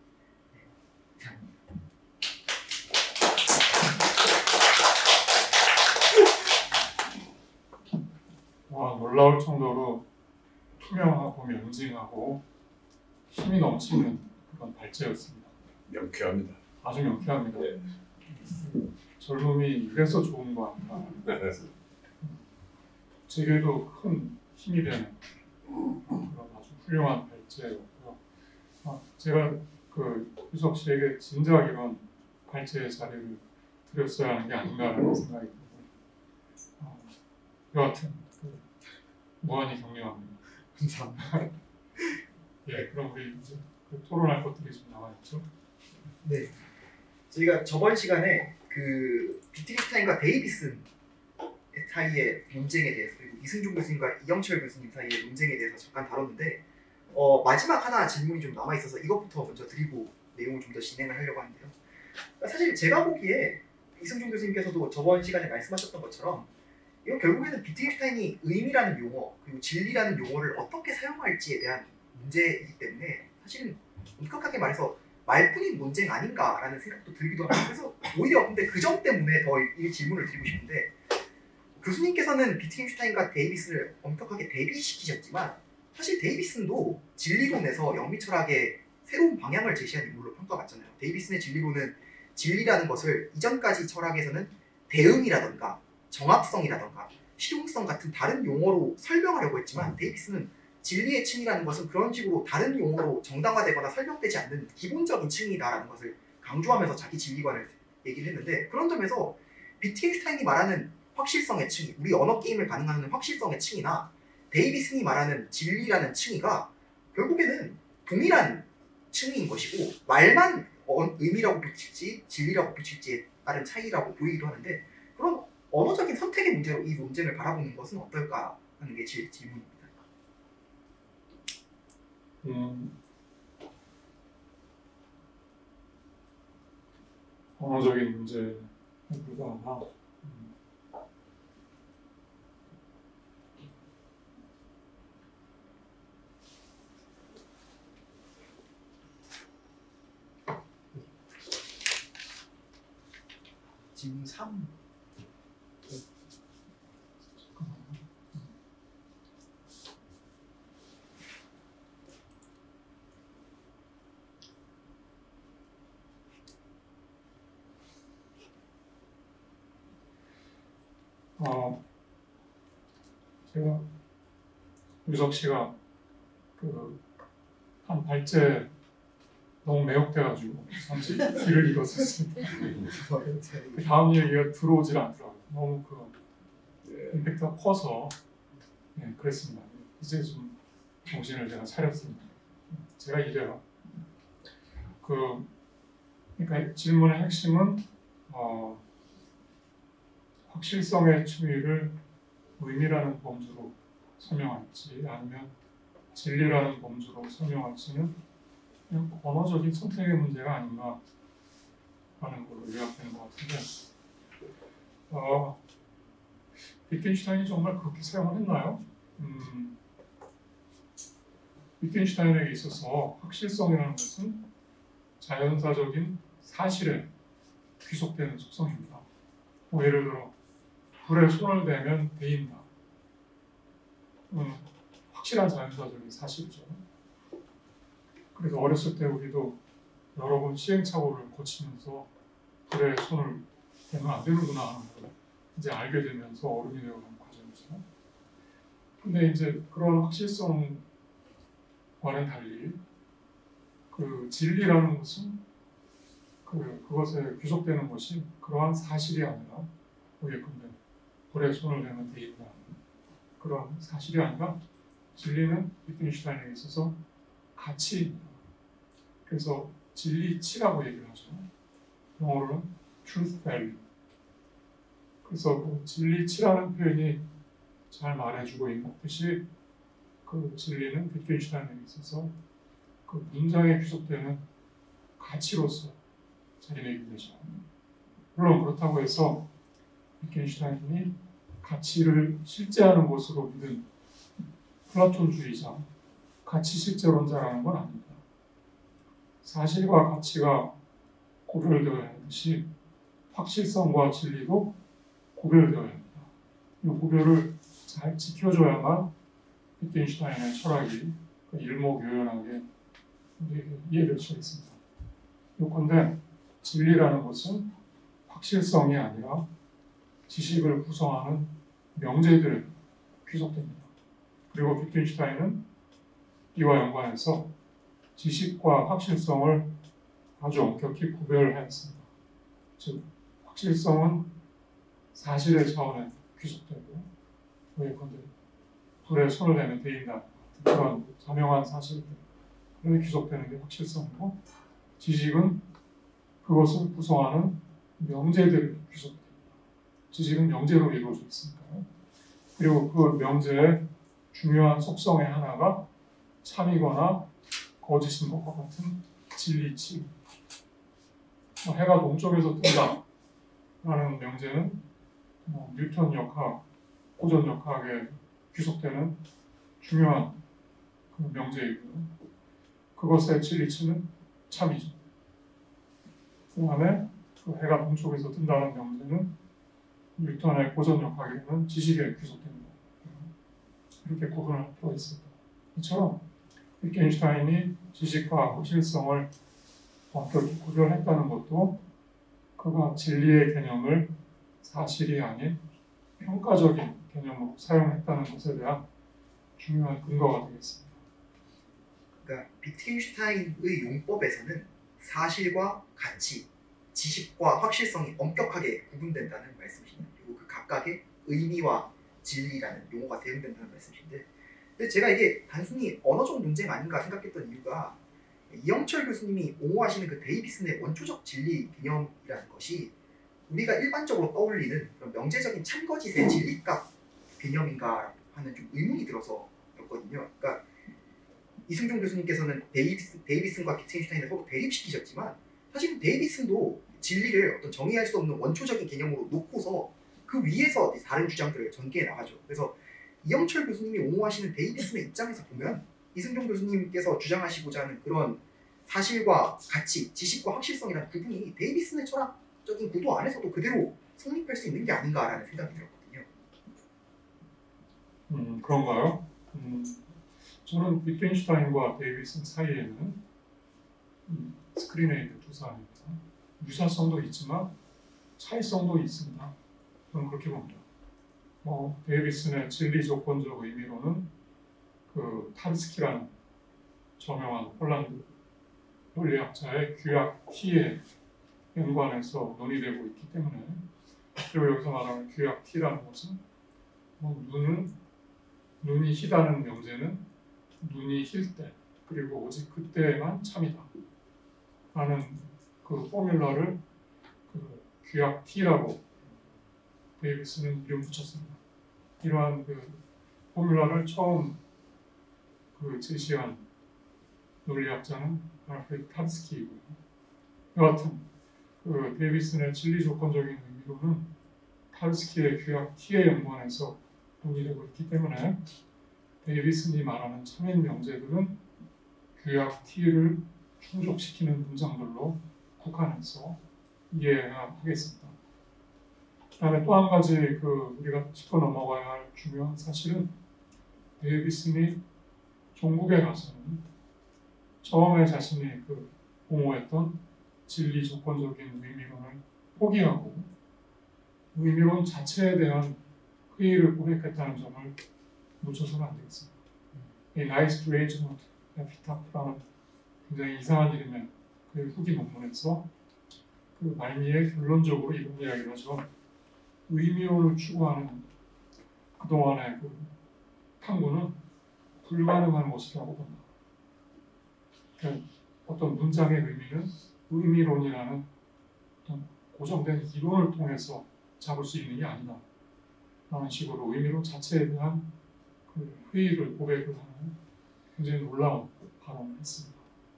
놀라울 정도로 투명하고 명징하고 힘이 넘치는 그런 발제였습니다. 명쾌합니다. 아주 명쾌합니다. 네. 젊음이 이래서 좋은 거 아닌가. 제게도 큰 힘이 되는 그런 아주 훌륭한 발제였고요. 제가 그 유석 씨에게 진작 이런 발제의 자리를 드렸어야 하는 게 아닌가라는 생각이 들고 여하튼 무한히 격려합니다. 감사합니다. 예, 그럼 우리 이제 토론할 것들이 좀 남아있죠? 네. 저희가 저번 시간에 그 비트겐슈타인과 데이비슨 사이의 논쟁에 대해서 그리고 이승준 교수님과 이영철 교수님 사이의 논쟁에 대해서 잠깐 다뤘는데 마지막 하나 질문이 좀 남아 있어서 이것부터 먼저 드리고 내용을 좀 더 진행을 하려고 하는데요. 사실 제가 보기에 이승준 교수님께서도 저번 시간에 말씀하셨던 것처럼 이건 결국에는 비트겐슈타인이 의미라는 용어 그리고 진리라는 용어를 어떻게 사용할지에 대한 문제이기 때문에 사실은 엄격하게 말해서 말뿐인 논쟁 아닌가라는 생각도 들기도 합니다. 그래서 오히려 근데 그 점 때문에 더 이 질문을 드리고 싶은데 교수님께서는 비트겐슈타인과 데이비슨을 엄격하게 대비시키셨지만 사실 데이비슨도 진리론에서 영미철학의 새로운 방향을 제시한 인물로 평가받잖아요. 데이비슨의 진리론은 진리라는 것을 이전까지 철학에서는 대응이라던가 정합성이라던가 실용성 같은 다른 용어로 설명하려고 했지만 데이비슨은 진리의 층이라는 것은 그런 식으로 다른 용어로 정당화되거나 설명되지 않는 기본적인 층이다라는 것을 강조하면서 자기 진리관을 얘기를 했는데 그런 점에서 비트겐슈타인이 말하는 확실성의 층이 우리 언어 게임을 가능하는 확실성의 층이나 데이비슨이 말하는 진리라는 층이가 결국에는 동일한 층인 것이고 말만 의미라고 붙일지 진리라고 붙일지에 따른 차이라고 보이기도 하는데 그런 언어적인 선택의 문제로 이 논쟁을 바라보는 것은 어떨까 하는 게 제 질문입니다. 언어적인 문제에 불과하나 질문 3 제가 유석 씨가 한 발제 너무 매혹돼가지고 잠시 귀를 잃었었습니다. 그 다음 얘기가 들어오질 않더라고요. 너무 임팩트가 커서 그랬습니다. 이제 좀 정신을 제가 차렸습니다. 제가 이래요. 그러니까 질문의 핵심은 확실성의 추이를 의미라는 범주로 설명할지 아니면 진리라는 범주로 설명할지는 그냥 언어적인 선택의 문제가 아닌가 하는 걸로 요약되는 것 같은데 비트겐슈타인이 정말 그렇게 사용을 했나요? 비트겐슈타인에게 있어서 확실성이라는 것은 자연사적인 사실에 귀속되는 속성입니다. 뭐 예를 들어 불에 손을 대면 데인다. 확실한 자연사적인 사실이죠. 그래서 어렸을 때 우리도 여러 번 시행착오를 거치면서 불에 손을 대면 안 되는구나 하는 걸 이제 알게 되면서 어른이 되어가는 과정이죠. 근데 이제 그런 확실성과는 달리 진리라는 것은 그것에 귀속되는 것이 그러한 사실이 아니라 예컨대 불에 손을 대면 데인다. 그런 사실이 아니라 진리는 비트겐슈타인에게 있어서 가치입니다. 그래서 진리치라고 얘기를 하죠. 영어로는 truth value. 그래서 그 진리치라는 표현이 잘 말해주고 있듯이 그 진리는 비트겐슈타인에게 있어서 그 문장에 귀속되는 가치로서 자리매김 되죠. 물론 그렇다고 해서 비트겐슈타인이 가치를 실제하는 것으로 믿은 플라톤주의자, 가치 실제론자라는 건 아닙니다. 사실과 가치가 구별되어야 하듯이 확실성과 진리도 구별되어야 합니다. 이 구별을 잘 지켜줘야만 위트겐슈타인의 철학이 일목요연하게 우리에게 이해될 수 있습니다. 요컨대 진리라는 것은 확실성이 아니라 지식을 구성하는 명제들에 귀속됩니다. 그리고 위트겐슈타인은 이와 연관해서 지식과 확실성을 아주 엄격히 구별하였습니다. 즉, 확실성은 사실의 차원에 귀속되고, 예컨대 불에 손을 대면 데인다 그런 자명한 사실들에 귀속되는 게 확실성이고, 지식은 그것을 구성하는 명제들에 귀속됩니다. 지식은 명제로 이루어져 있으니까요. 그리고 그 명제의 중요한 속성의 하나가 참이거나 거짓인 것과 같은 진리치. 해가 동쪽에서 뜬다 라는 명제는 뉴턴 역학, 고전 역학에 귀속되는 중요한 그 명제이고요. 그것의 진리치는 참이죠. 그 다음에 그 해가 동쪽에서 뜬다는 명제는 뉴턴의 고전 역학에는 지식에 귀속됩니다. 이렇게 구분할 필요가 있습니다. 이처럼 위트겐슈타인이 지식과 확실성을 엄격히 구별했다는 것도 그가 진리의 개념을 사실이 아닌 평가적인 개념으로 사용했다는 것에 대한 중요한 근거가 되겠습니다. 그러니까 위트겐슈타인의 용법에서는 사실과 가치, 지식과 확실성이 엄격하게 구분된다는 말씀이시네요. 그리고 그 각각의 의미와 진리라는 용어가 대응된다는 말씀이신데, 근데 제가 이게 단순히 언어적 논쟁 아닌가 생각했던 이유가 이영철 교수님이 옹호하시는 그 데이비슨의 원초적 진리 개념이라는 것이 우리가 일반적으로 떠올리는 그런 명제적인 참거짓의 진리값 개념인가 하는 좀 의문이 들어서였거든요. 그러니까 이승종 교수님께서는 데이비슨과 위트겐슈타인을 서로 대립시키셨지만, 사실 데이비슨도 진리를 어떤 정의할 수 없는 원초적인 개념으로 놓고서 그 위에서 다른 주장들을 전개해 나가죠. 그래서 이영철 교수님이 옹호하시는 데이비슨의 입장에서 보면 이승종 교수님께서 주장하시고자 하는 그런 사실과 가치, 지식과 확실성이라는 구분이 데이비슨의 철학적인 구도 안에서도 그대로 성립할 수 있는 게 아닌가라는 생각이 들었거든요. 그런가요? 저는 위트겐슈타인과 데이비슨 사이에는 스크린에이드 두 사람입니다. 유사성도 있지만 차이성도 있습니다. 저는 그렇게 봅니다. 데이비슨의 진리 조건적 의미로는 그 타르스키라는 저명한 폴란드 논리학자의 규약 T에 연관해서 논의되고 있기 때문에, 그리고 여기서 말하는 규약 T라는 것은 눈이 희다는 명제는 눈이 힐 때, 그리고 오직 그때만 참이다 라는 그 포뮬러를 그 규약 T라고 데이비슨은 이름 붙였습니다. 이러한 그 포뮬러를 처음 제시한 논리학자는 알프레드 타르스키이고요. 여하튼 데이비슨의 진리 조건적인 의미로는 타르스키의 규약 T에 연관해서 논의되고 있기 때문에 데이비슨이 말하는 참인 명제들은 규약 T를 충족시키는 문장들로 국한해서 이해해야 하겠습니다. 그다음에 또 한 가지 우리가 짚어 넘어가야 할 중요한 사실은, 데이비슨이 종국에 가서는 처음에 자신이 옹호했던 진리 조건적인 의미론을 포기하고 의미론 자체에 대한 회의를 고백했다는 점을 놓쳐서는 안 되겠습니다. 이 나이스 드레이즈먼트 에피타프라는 굉장히 이상한 이름의 그 후기 논문에서 그 말미에 결론적으로 이런 이야기를 하죠. 의미론을 추구하는 그동안의 탐구는 불가능한 것이라고 본다. 그러니까 어떤 문장의 의미는 의미론이라는 어떤 고정된 이론을 통해서 잡을 수 있는 게 아니다 라는 식으로 의미론 자체에 대한 그 회의를 고백을 하는 굉장히 놀라운 발언을 했습니다.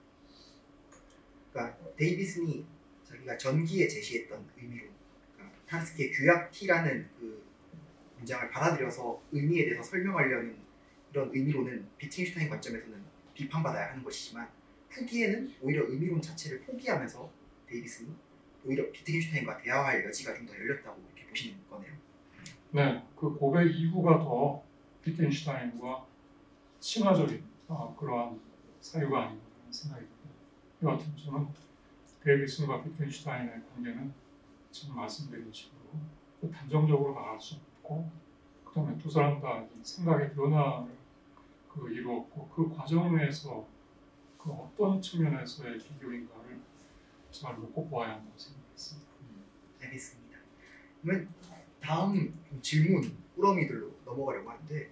그러니까 데이비슨이 자기가 전기에 제시했던 의미론, 그러니까 타르스키의 규약 T라는 그 문장을 받아들여서 의미에 대해서 설명하려는 이런 의미론은 위트겐슈타인 관점에서는 비판받아야 하는 것이지만, 후기에는 오히려 의미론 자체를 포기하면서 데이비슨이 오히려 위트겐슈타인과 대화할 여지가 좀 더 열렸다고 이렇게 보시는 거네요. 네, 그 고백 이후가 더 비트겐슈타인과 친화적인 그러한 사유가 아닌가 하는 생각이 듭니다. 여하튼 저는 데이비슨과 비트겐슈타인의 관계는 지금 말씀드린 식으로 단정적으로 말할 수 없고, 그 다음에 두 사람 다 생각의 변화를 이루었고, 그 과정 내에서 그 어떤 측면에서의 비교인가를 잘 놓고 보아야 한다고 생각했습니다. 알겠습니다. 그러면 다음 질문 꾸러미들로 넘어가려고 하는데,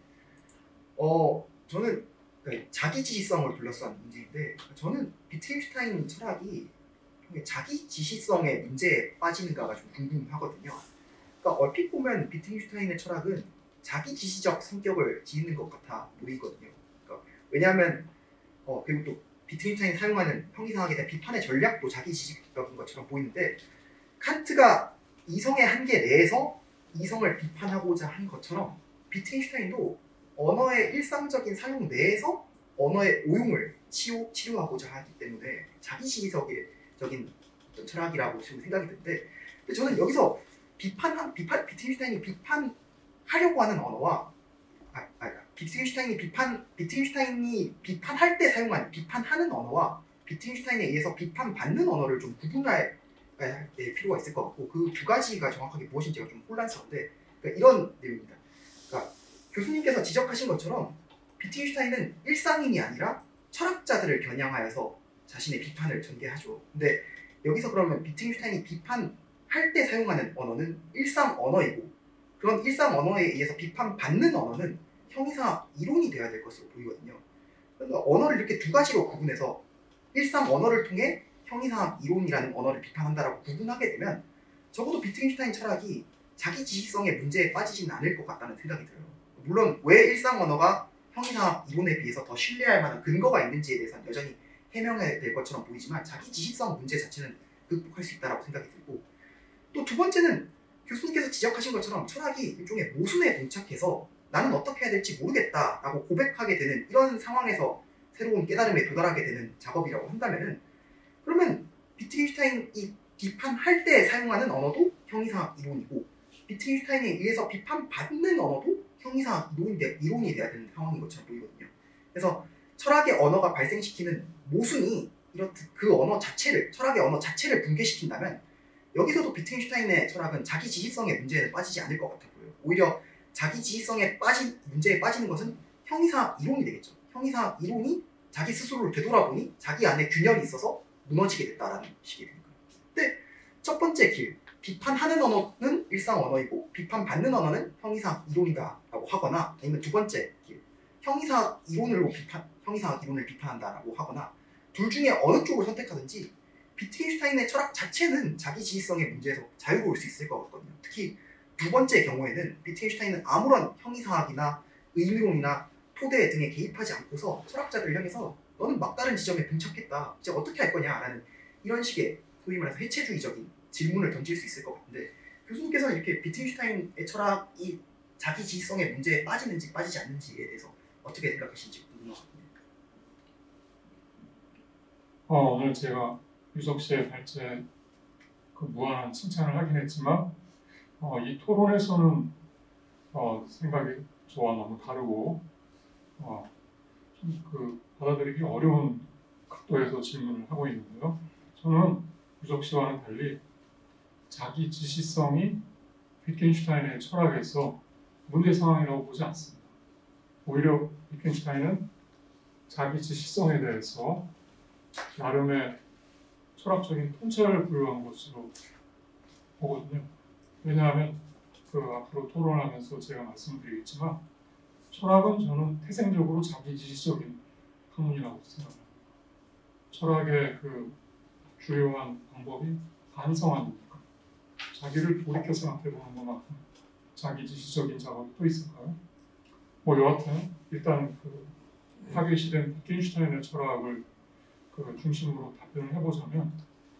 저는 그러니까 자기 지시성을 둘러싼 문제인데, 저는 비트겐슈타인 철학이 자기 지시성의 문제에 빠지는가가 좀 궁금하거든요. 그러니까 얼핏 보면 비트겐슈타인의 철학은 자기 지시적 성격을 지니는 것 같아 보이거든요. 그러니까 왜냐하면 그리고 또 비트겐슈타인이 사용하는 형이상학에 대한 비판의 전략도 자기 지시적인 것처럼 보이는데, 칸트가 이성의 한계 내에서 이성을 비판하고자 한 것처럼 비트겐슈타인도 언어의 일상적인 사용 내에서 언어의 오용을 치료하고자 하기 때문에 자기 지시적인 어떤 철학이라고 지금 생각이 드는데, 저는 여기서 비트겐슈타인이 비판하려고 하는 언어와 비트겐슈타인이 비판할 때 사용하는 비판하는 언어와 비트겐슈타인에 의해서 비판받는 언어를 좀 구분할 필요가 있을 것 같고, 그 두 가지가 정확하게 무엇인지가 좀 혼란스러운데, 그러니까 이런 내용입니다. 그러니까 교수님께서 지적하신 것처럼 비트겐슈타인은 일상인이 아니라 철학자들을 겨냥하여서 자신의 비판을 전개하죠. 근데 여기서 그러면 비트겐슈타인이 비판할 때 사용하는 언어는 일상 언어이고, 그런 일상 언어에 의해서 비판받는 언어는 형이상학 이론이 되어야 될 것으로 보이거든요. 그러니까 언어를 이렇게 두 가지로 구분해서 일상 언어를 통해 형이상학 이론이라는 언어를 비판한다라고 구분하게 되면 적어도 비트겐슈타인 철학이 자기 지시성의 문제에 빠지지는 않을 것 같다는 생각이 들어요. 물론 왜 일상 언어가 형이상학 이론에 비해서 더 신뢰할 만한 근거가 있는지에 대해서는 여전히 해명해야 될 것처럼 보이지만 자기 지시성 문제 자체는 극복할 수 있다고 생각이 들고, 또 두 번째는 교수님께서 지적하신 것처럼 철학이 일종의 모순에 봉착해서 나는 어떻게 해야 될지 모르겠다라고 고백하게 되는 이런 상황에서 새로운 깨달음에 도달하게 되는 작업이라고 한다면은, 그러면 비트겐슈타인이 비판할 때 사용하는 언어도 형이상학 이론이고, 비트겐슈타인에 의해서 비판받는 언어도 형이상학 이론이 돼야 되는 상황인 것처럼 보이거든요. 그래서 철학의 언어가 발생시키는 모순이 이렇듯 그 언어 자체를, 철학의 언어 자체를 붕괴시킨다면 여기서도 비트겐슈타인의 철학은 자기 지시성의 문제에 빠지지 않을 것 같아 보여요. 오히려 자기 지시성에 문제에 빠지는 것은 형이상학 이론이 되겠죠. 형이상학 이론이 자기 스스로를 되돌아보니 자기 안에 균열이 있어서 무너지게 됐다라는 식이 되는 거예요. 근데 첫 번째 길, 비판하는 언어는 일상 언어이고 비판받는 언어는 형이상학 이론이다라고 하거나, 아니면 두 번째 길, 형이상학 이론을 비판한다라고 하거나, 둘 중에 어느 쪽을 선택하든지 비트겐슈타인의 철학 자체는 자기 지시성의 문제에서 자유로울 수 있을 것 같거든요. 특히 두 번째 경우에는 비트겐슈타인은 아무런 형이상학이나 의미론이나 토대 등에 개입하지 않고서 철학자들을 향해서 너는 막다른 지점에 봉착했다, 이제 어떻게 할 거냐 라는 이런 식의 소위 말해서 해체주의적인 질문을 던질 수 있을 것 같은데, 교수님께서는 이렇게 비트겐슈타인의 철학이 자기 지시성의 문제에 빠지는지 빠지지 않는지에 대해서 어떻게 생각하시는지 궁금합니다. 오늘 제가 유석 씨의 발제 무한한 칭찬을 하긴 했지만, 이 토론에서는 생각이 저와 너무 다르고 좀 받아들이기 어려운 각도에서 질문을 하고 있는데요. 저는 유석 씨와는 달리 자기 지시성이 비트겐슈타인의 철학에서 문제 상황이라고 보지 않습니다. 오히려 비트겐슈타인은 자기 지시성에 대해서 나름의 철학적인 통찰을 부여한 것으로 보거든요. 왜냐하면 앞으로 토론하면서 제가 말씀드리겠지만, 철학은 저는 태생적으로 자기 지시적인 학문이라고 생각합니다. 철학의 주요한 방법이 반성 아닙니까? 자기를 돌이켜 생각해보는 것만큼 자기 지시적인 작업이 또 있을까요? 여하튼 일단 파괴시된 비트겐슈타인의 철학을 중심으로 답변을 해보자면,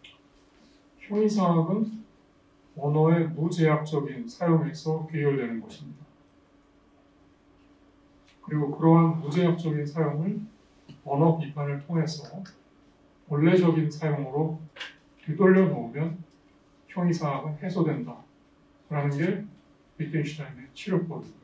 형이상학은 언어의 무제약적인 사용에서 귀결되는 것입니다. 그리고 그러한 무제약적인 사용을 언어 비판을 통해서 원래적인 사용으로 되돌려 놓으면 형이상학은 해소된다 라는 게 위켄슈타인의 치료법이고요.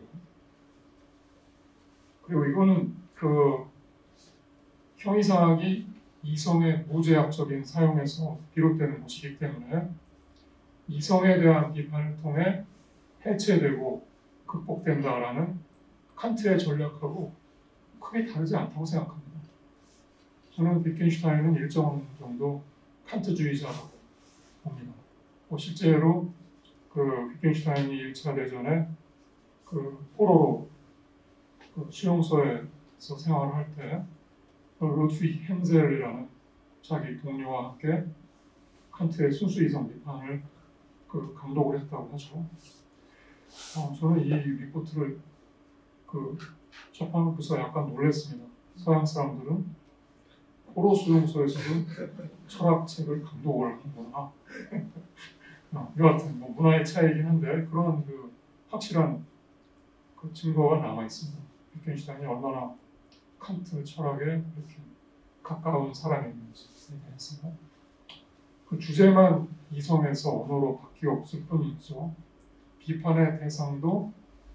그리고 이거는 그 형이상학이 이성의 무제약적인 사용에서 비롯되는 것이기 때문에 이성에 대한 비판을 통해 해체되고 극복된다라는 칸트의 전략하고 크게 다르지 않다고 생각합니다. 저는 위켄슈타인은 일정 정도 칸트주의자라고 봅니다. 실제로 그 위켄슈타인이 1차 대전에 그 포로로 그 수용소에서 생활을 할 때 루트휘 헨젤이라는 자기 동료와 함께 칸트의 순수 이성 비판을 그 감독을 했다고 하죠. 저는 이 리포트를 그 접하면서 약간 놀랐습니다. 서양 사람들은 포로 수용소에서도 철학책을 감독을 하는구나. 여하튼 뭐 문화의 차이이긴 한데 그런 그 확실한 그 증거가 남아 있습니다. 위켄슈타인이 얼마나 칸트 철학에 이렇게 가까운 사람인지에 대해서 그 주제만 이성에서 언어로 바뀌었을 뿐이죠. 비판의 대상도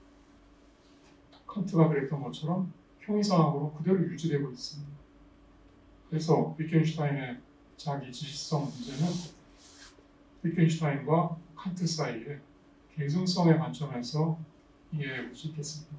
칸트가 그랬던 것처럼 형이상학으로 그대로 유지되고 있습니다. 그래서 위켄슈타인의 자기 지시성 문제는 위켄슈타인과 칸트 사이에 계승성의 관점에서 이해해 볼 수 있겠습니다.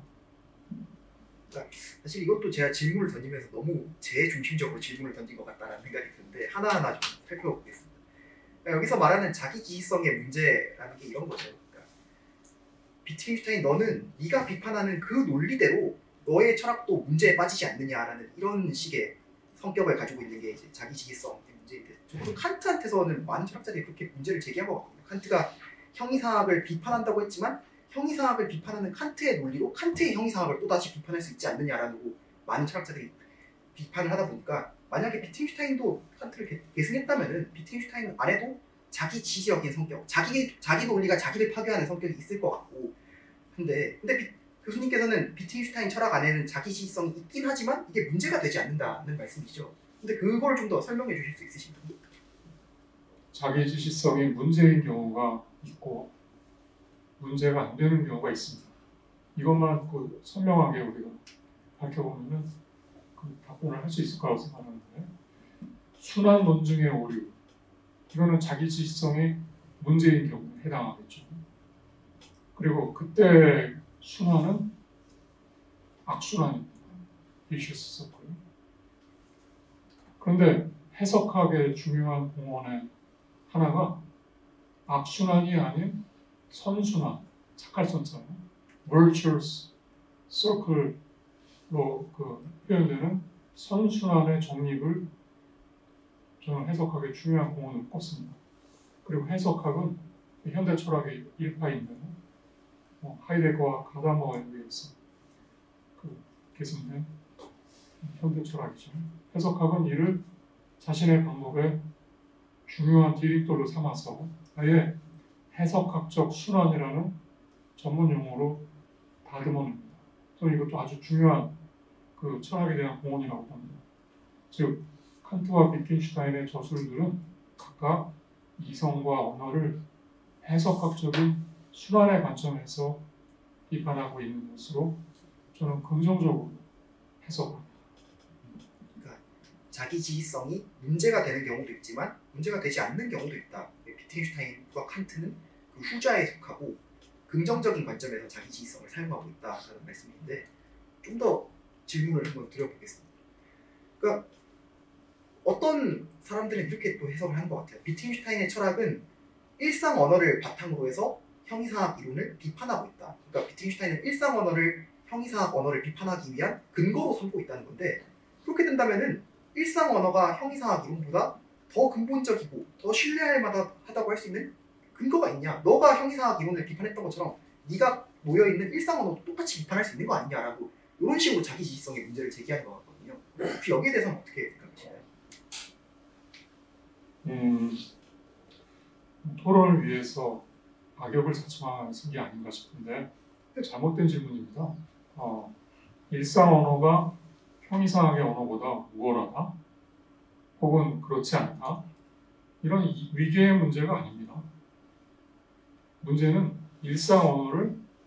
사실 이것도 제가 질문을 던지면서 너무 제 중심적으로 질문을 던진 것 같다는 생각이 드는데 하나하나 좀 살펴보겠습니다. 그러니까 여기서 말하는 자기 지시성의 문제라는 게 이런 거죠. 그러니까 위켄슈타인 너는 네가 비판하는 그 논리대로 너의 철학도 문제에 빠지지 않느냐라는 이런 식의 성격을 가지고 있는 게 이제 자기 지시성의 문제인데 적어도 칸트한테서는 많은 철학자들이 그렇게 문제를 제기한 것 같거든요. 칸트가 형이상학을 비판한다고 했지만 형이상학을 비판하는 칸트의 논리로 칸트의 형이상학을 또다시 비판할 수 있지 않느냐라고 많은 철학자들이 비판을 하다 보니까 만약에 위켄슈타인도 칸트를 계승했다면은 위켄슈타인 안에도 자기 지지적인 성격, 자기 논리가 자기를 파괴하는 성격이 있을 것 같고 근데 교수님께서는 위켄슈타인 철학 안에는 자기 지지성이 있긴 하지만 이게 문제가 되지 않는다는 말씀이시죠. 근데 그걸 좀 더 설명해 주실 수 있으신가요? 자기 지시성이 문제인 경우가 있고 문제가 안 되는 경우가 있습니다. 이것만 그 선명하게 우리가 밝혀보면은 그 답변을 할 수 있을 거라고 생각하는데 순환 논증의 오류 이거는 자기 지시성이 문제인 경우에 해당하겠죠. 그리고 그때 순환은 악순환입니다. vicious circle. 그런데 해석학의 중요한 공헌의 하나가 악순환이 아닌 선순환, 착할 선처럼 virtuous circle로 그 표현되는 선순환의 정립을 저는 해석학의 중요한 공헌을 꼽습니다. 그리고 해석학은 현대 철학의 일파인데 하이데거와 가다머에 의해서 그 계승된 현대 철학이죠. 해석학은 이를 자신의 방법의 중요한 디귿돌로 삼아서 아예 해석학적 순환이라는 전문 용어로 다듬어냅니다. 저는 이것도 아주 중요한 그 철학에 대한 공헌이라고 봅니다. 즉 칸트와 위켄슈타인의 저술들은 각각 이성과 언어를 해석학적인 순환의 관점에서 비판하고 있는 것으로 저는 긍정적으로 해석합니다. 그러니까 자기 지시성이 문제가 되는 경우도 있지만 문제가 되지 않는 경우도 있다. 위켄슈타인과 칸트는 그 후자에 속하고 긍정적인 관점에서 자기 지시성을 사용하고 있다는 말씀인데 좀 더 질문을 한번 드려보겠습니다. 그러니까 어떤 사람들은 이렇게 또 해석을 하는 것 같아요. 위켄슈타인의 철학은 일상 언어를 바탕으로 해서 형이상학 이론을 비판하고 있다. 그러니까 위켄슈타인은 일상 언어를 형이상학 언어를 비판하기 위한 근거로 삼고 있다는 건데 그렇게 된다면은 일상 언어가 형이상학 이론보다 더 근본적이고 더 신뢰할 만하다고 할 수 있는 근거가 있냐? 너가 형이상학 이론을 비판했던 것처럼 네가 놓여있는 일상 언어도 똑같이 비판할 수 있는 거 아니냐라고 이런 식으로 자기 지시성의 문제를 제기하는 것 같거든요. 혹시 여기에 대해서는 어떻게 생각하시나요? 토론을 위해서 악역을 자청하는 게 아닌가 싶은데 잘못된 질문입니다. 일상 언어가 형이상학의 언어보다 우월하다? 혹은 그렇지 않다? 이런 위계의 문제가 아닙니다. 문제는 일상 언어를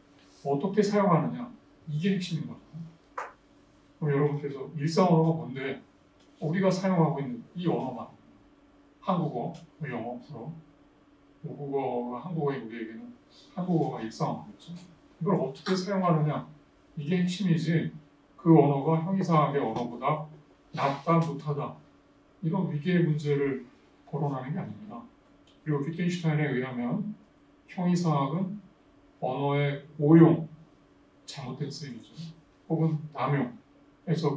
어떻게 사용하느냐 이게 핵심인 거죠. 그럼 여러분께서 일상 언어가 뭔데 우리가 사용하고 있는 이 언어만 한국어, 영어, 불어, 모국어가 한국어인 우리에게는 한국어가 일상 언어겠죠. 이걸 어떻게 사용하느냐 이게 핵심이지 그 언어가 형이상학의 언어보다 낫다 못하다 이런 위계의 문제를 거론하는 게 아닙니다. 그리고 위트겐슈타인에 의하면 형이상학은 언어의 오용, 잘못된 쓰임이죠. 혹은 남용에서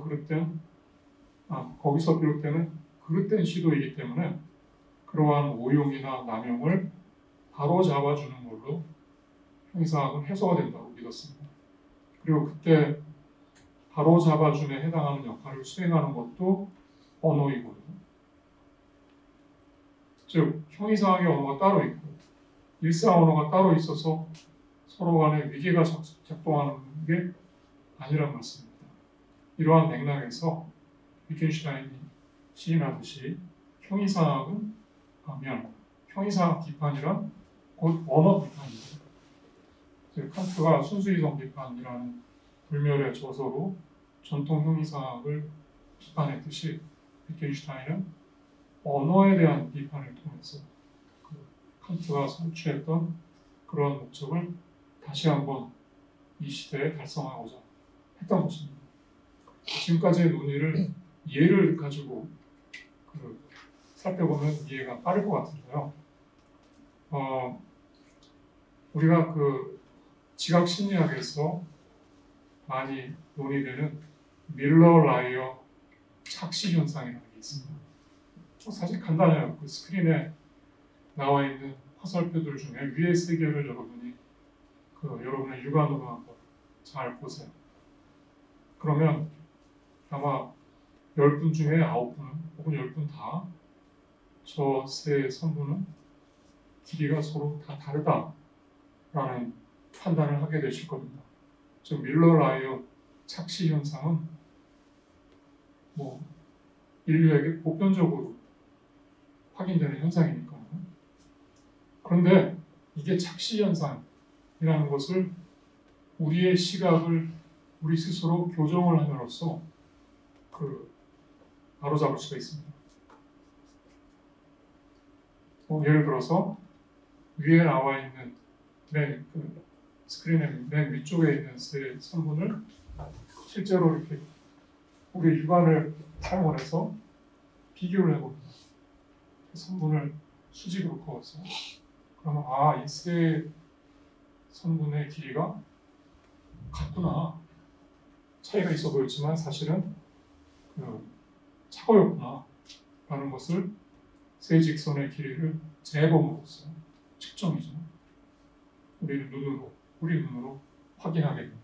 거기서 비롯되는 그릇된 시도이기 때문에 그러한 오용이나 남용을 바로 잡아주는 걸로 형이상학은 해소가 된다고 믿었습니다. 그리고 그때 바로 잡아줌에 해당하는 역할을 수행하는 것도 언어이고요. 즉 형이상학의 언어가 따로 있고 일상 언어가 따로 있어서 서로 간에 위계가 작동하는 게 아니란 말씀입니다. 이러한 맥락에서 위트겐슈타인이 시인하듯이 형이상학은 형이상학 비판이란 곧 언어 비판입니다. 즉 칸트가 순수이성 비판이라는 불멸의 저서로 전통 형이상학을 비판했듯이 위트겐슈타인은 언어에 대한 비판을 통해서 칸트가 성취했던 그런 목적을 다시 한번 이 시대에 달성하고자 했던 것입니다. 지금까지의 논의를 예를 가지고 살펴보면 이해가 빠를 것 같은데요. 우리가 지각 심리학에서 많이 논의되는 밀러-라이어 착시 현상이라는 게 있습니다. 사실 간단해요. 그 스크린에 나와 있는 화살표들 중에 위의 세 개를 여러분이 여러분의 육안으로 한번 잘 보세요. 그러면 아마 10분 중에 9분은 혹은 10분 다 저 세 선분은 길이가 서로 다 다르다라는 판단을 하게 되실 겁니다. 즉 밀러-라이어 착시 현상은 인류에게 보편적으로 확인되는 현상이니까요. 그런데 이게 착시 현상이라는 것을 우리의 시각을 우리 스스로 교정을 함으로써 바로잡을 수가 있습니다. 예를 들어서 위에 나와 있는 스크린의 맨 위쪽에 있는 세 선분을 실제로 이렇게 우리 육안을 사용해서 비교를 해봅니다. 선분을 수직으로 그어서 그러면 이 세 선분의 길이가 같구나. 차이가 있어 보였지만 사실은 차고였구나 라는 것을 세 직선의 길이를 재범으로써 측정이죠. 우리 눈으로 확인하게 됩니다.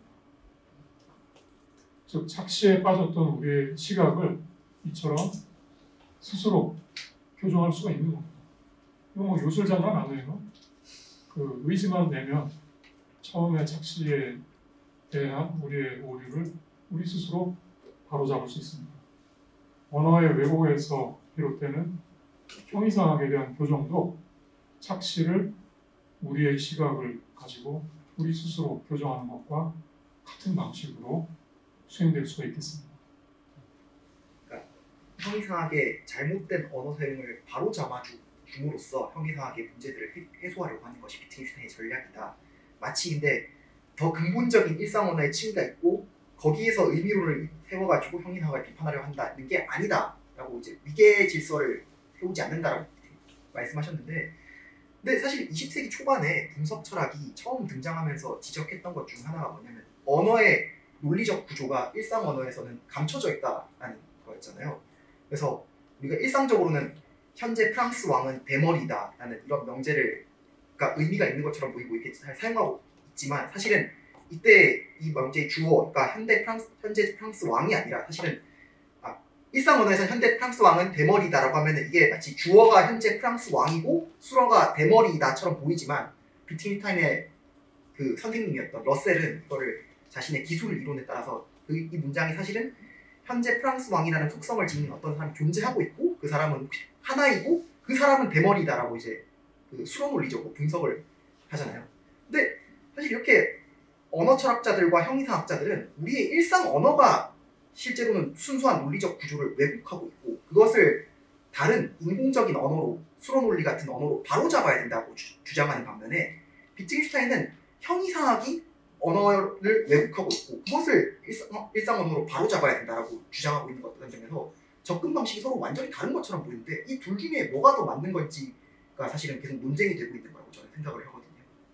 즉 착시에 빠졌던 우리의 시각을 이처럼 스스로 교정할 수가 있는 겁니다. 이거 요술장난 아니에요. 의지만 내면 처음에 착시에 대한 우리의 오류를 우리 스스로 바로잡을 수 있습니다. 언어의 왜곡에서 비롯되는 형이상학에 대한 교정도 착시를 우리의 시각을 가지고 우리 스스로 교정하는 것과 같은 방식으로 수행될 수가 있겠습니다. 그러니까 형이상학의 잘못된 언어 사용을 바로 잡아줌으로써 형이상학의 문제들을 해소하려고 하는 것이 위트겐슈타인의 전략이다. 마치 근데 더 근본적인 일상 언어의 층위가 있고 거기에서 의미론을 세워가지고 형이상학을 비판하려고 한다는 게 아니다라고 이제 위계 질서를 세우지 않는다라고 말씀하셨는데, 근데 사실 20세기 초반에 분석 철학이 처음 등장하면서 지적했던 것 중 하나가 뭐냐면 언어의 논리적 구조가 일상 언어에서는 감춰져 있다라는 거였잖아요. 그래서 우리가 일상적으로는 현재 프랑스 왕은 대머리다라는 이런 명제를 의미가 있는 것처럼 보이고 이렇게 잘 사용하고 있지만 사실은 이때 이 명제의 주어가 현재 프랑스 왕이 아니라 사실은 일상 언어에서는 현재 프랑스 왕은 대머리다라고 하면 이게 마치 주어가 현재 프랑스 왕이고 수어가 대머리다처럼 보이지만 위트겐슈타인의 선생님이었던 러셀은 이거를 자신의 기술 이론에 따라서 이 문장이 사실은 현재 프랑스 왕이라는 속성을 지닌 어떤 사람이 존재하고 있고 그 사람은 하나이고 그 사람은 대머리다라고 이제 수로 논리적으로 분석을 하잖아요. 근데 사실 이렇게 언어 철학자들과 형이상학자들은 우리의 일상 언어가 실제로는 순수한 논리적 구조를 왜곡하고 있고 그것을 다른 인공적인 언어로 수로 논리 같은 언어로 바로잡아야 된다고 주장하는 반면에 비트겐슈타인은 형이상학이 언어를 왜곡하고 있고 그것을 일상 언어로 바로잡아야 된다고 주장하고 있는 것 같다는 점에서 접근 방식이 서로 완전히 다른 것처럼 보이는데 이 둘 중에 뭐가 더 맞는 건지가 사실은 계속 논쟁이 되고 있는 거라고 저는 생각을 하거든요.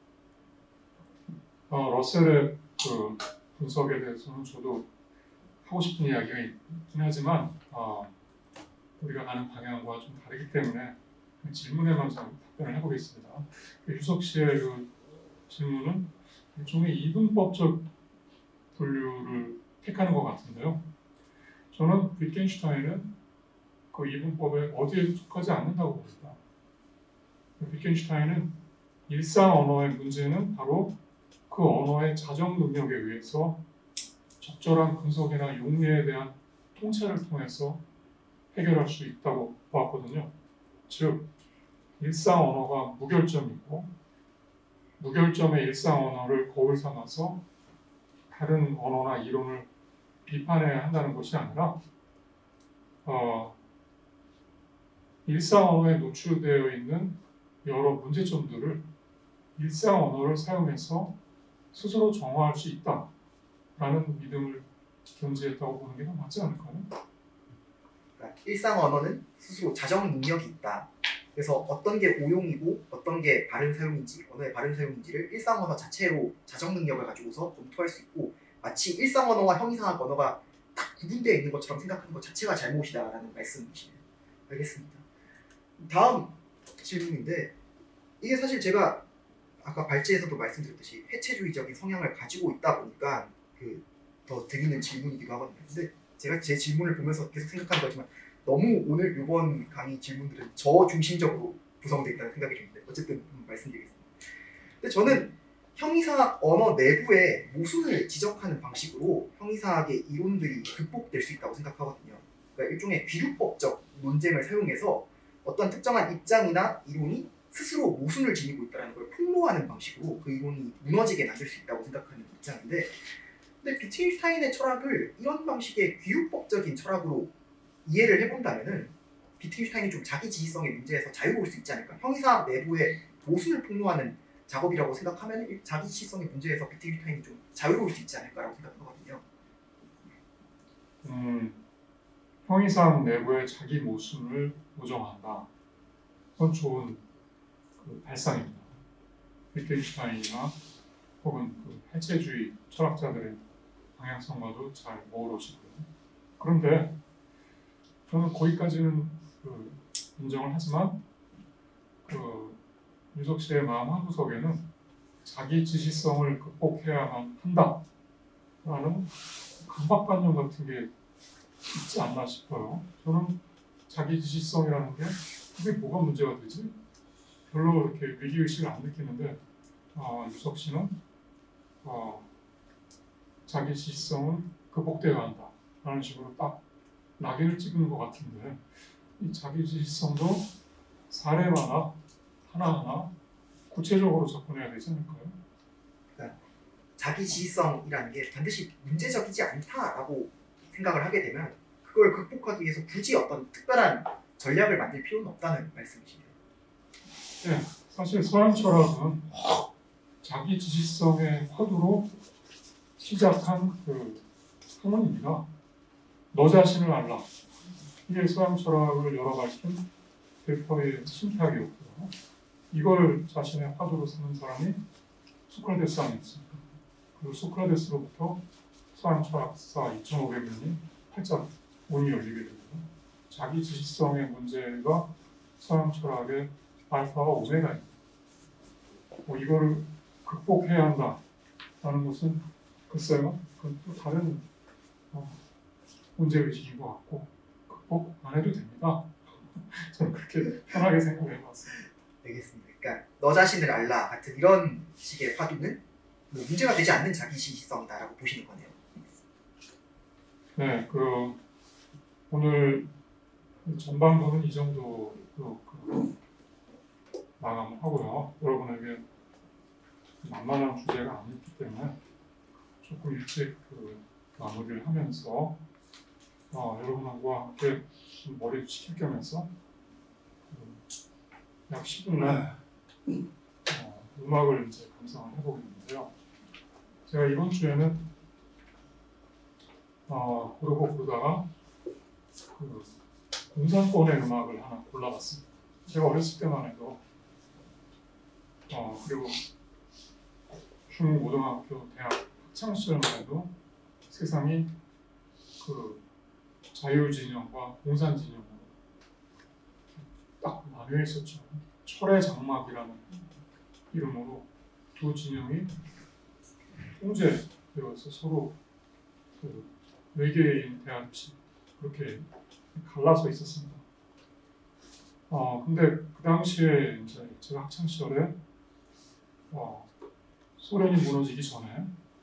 러셀의 그 분석에 대해서는 저도 하고 싶은 이야기가 있긴 하지만 우리가 가는 방향과 좀 다르기 때문에 그 질문에만 좀 답변을 해보겠습니다. 유석 씨의 그 질문은 일종의 이분법적 분류를 택하는 것 같은데요. 저는 비트겐슈타인은 그 이분법에 어디에 속하지 않는다고 봅니다. 비트겐슈타인은 일상 언어의 문제는 바로 그 언어의 자정 능력에 의해서 적절한 분석이나 용례에 대한 통찰을 통해서 해결할 수 있다고 보았거든요. 즉, 일상 언어가 무결점이고 무결점의 일상 언어를 거울 삼아서 다른 언어나 이론을 비판해야 한다는 것이 아니라 일상 언어에 노출되어 있는 여러 문제점들을 일상 언어를 사용해서 스스로 정화할 수 있다라는 믿음을 견지했다고 보는 게 더 맞지 않을까요? 그러니까 일상 언어는 스스로 자정 능력이 있다. 그래서 어떤 게 오용이고 어떤 게 바른 사용인지, 언어의 바른 사용인지를 일상 언어 자체로 자정 능력을 가지고서 검토할 수 있고 마치 일상 언어와 형이상학 언어가 딱 구분되어 있는 것처럼 생각하는 것 자체가 잘못이다라는 말씀이시네요. 알겠습니다. 다음 질문인데 이게 사실 제가 아까 발제에서도 말씀드렸듯이 해체주의적인 성향을 가지고 있다 보니까 더 드리는 질문이기도 하거든요. 근데 제가 제 질문을 보면서 계속 생각하는 거지만 너무 오늘 이번 강의 질문들은 저 중심적으로 구성되어 있다는 생각이 드는데 어쨌든 말씀드리겠습니다. 근데 저는 형이상학 언어 내부의 모순을 지적하는 방식으로 형이상학의 이론들이 극복될 수 있다고 생각하거든요. 그러니까 일종의 귀류법적 논쟁을 사용해서 어떤 특정한 입장이나 이론이 스스로 모순을 지니고 있다는 걸 폭로하는 방식으로 그 이론이 무너지게 만들 수 있다고 생각하는 입장인데 근데 비트겐슈타인의 철학을 이런 방식의 귀유법적인 철학으로 이해를 해본다면은 비트겐슈타인이 좀 자기 지휘성의 문제에서 자유로울 수 있지 않을까. 형이상학 내부의 모순을 폭로하는 작업이라고 생각하면 자기 지휘성의 문제에서 비트겐슈타인이 좀 자유로울 수 있지 않을까라고 생각하거든요. 형이상 내부의 자기 모순을 보정한다. 그건 좋은 발상입니다. 비트겐슈타인이나 혹은 해체주의 철학자들의 방향성과도 잘 어우러지고요. 그런데 저는 거기까지는 인정을 하지만 유석 씨의 마음 한구석에는 자기 지시성을 극복해야만 한다라는 강박관념 같은 게 있지 않나 싶어요. 저는 자기 지시성이라는 게 그게 뭐가 문제가 되지? 별로 이렇게 위기의식을 안 느끼는데 유석 씨는 자기 지시성을 극복되어야 한다라는 식으로 딱 낙인을 찍는 것 같은데 이 자기 지시성도 사례마다 하나하나 구체적으로 접근해야 되지 않을까요? 그러니까 자기 지시성이라는 게 반드시 문제적이지 않다라고 생각을 하게 되면 그걸 극복하기 위해서 굳이 어떤 특별한 전략을 만들 필요는 없다는 말씀이시네요. 네, 사실 서양 철학은 자기 지시성의 화두로 시작한 학문입니다. 너 자신을 알라. 이게 서양 철학을 열어 밝힌 델퍼의 신탁이었고요. 이걸 자신의 화두로 쓰는 사람이 소크라테스 아니었습니까? 그리고 소크라테스로부터 서양 철학사 2,500년이 활짝 문이 열리게 됩니다. 자기 지시성의 문제가 서양 철학의 알파와 오메가입니다. 이거를 극복해야 한다라는 것은 글쎄요, 그건 또 다른 문제의식인 것 같고 극복 안 해도 됩니다. 저는 그렇게 편하게 생각해봤습니다. 알겠습니다. 그러니까 너 자신을 알라 같은 이런 식의 화두는 뭐 문제가 되지 않는 자기 지시성이다라고 보시는 거네요. 네, 오늘 전반부는 이 정도로 마감을 하고요. 여러분에게 만만한 주제가 아니기 때문에 조금 일찍 마무리를 하면서 여러분과 함께 머리를 식힐 겸해서 약 10분간 음악을 이제 감상을 해보겠는데요. 제가 이번 주에는 그러고 그러다가 공산권의 음악을 하나 골라봤습니다. 제가 어렸을 때만 해도 그리고 중고등학교, 대학 학창 시절만 해도 세상이 자유진영과 공산진영으로 딱 나뉘어 있었죠. 철의 장막이라는 이름으로 두 진영이 통제되어서 서로 외계인 대합치 그렇게 갈라서 있었습니다. 근데 그 당시에 이제 제가 학창 시절에 소련이 무너지기 전에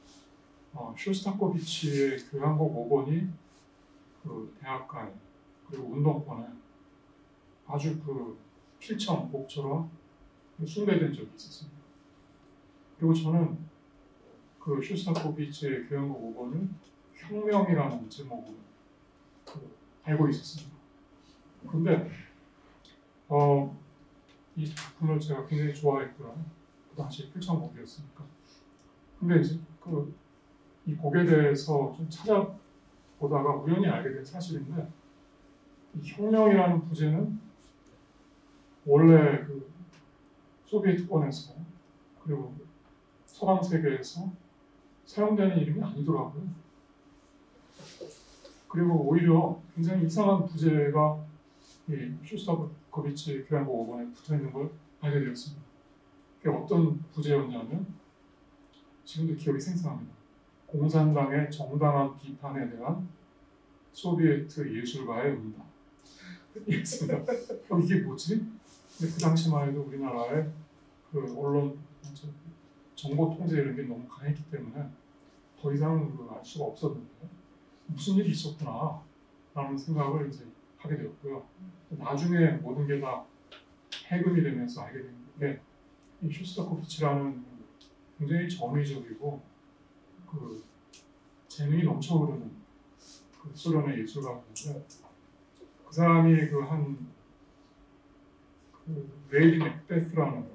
쇼스타코비치의 교향곡 5번이 대학가에 그리고 운동권에 아주 필청곡처럼 숭배된 적이 있었습니다. 그리고 저는 쇼스타코비치의 교향곡 5번을 혁명이라는 제목으로 알고 있었습니다. 근데 이 작품을 제가 굉장히 좋아했고요. 그 당시 필청곡이었으니까. 근데 이제 이 곡에 대해서 좀 찾아보다가 우연히 알게 된 사실인데, 이 혁명이라는 부제는 원래 소비에트권에서 그리고 서방 세계에서 사용되는 이름이 아니더라고요. 그리고 오히려 굉장히 이상한 부제가 이 쇼스타코비치 교향곡 5번에 붙어 있는 걸 알게 되었습니다. 그게 어떤 부제였냐면, 지금도 기억이 생생합니다. 공산당의 정당한 비판에 대한 소비에트 예술가의 응답. 이랬습니다. 이게 뭐지? 근데 그 당시만 해도 우리나라의 언론 정보 통제 이런 게 너무 강했기 때문에 더 이상 알 수가 없었는데 무슨 일이 있었구나 라는 생각을 이제 하게 되었고요. 나중에 모든 게 다 해금이 되면서 알게 된 게, 이 쇼스타코비치라는 굉장히 전위적이고 재능이 넘쳐 흐르는 소련의 예술가였는데, 그 사람이 레이디 맥베스라는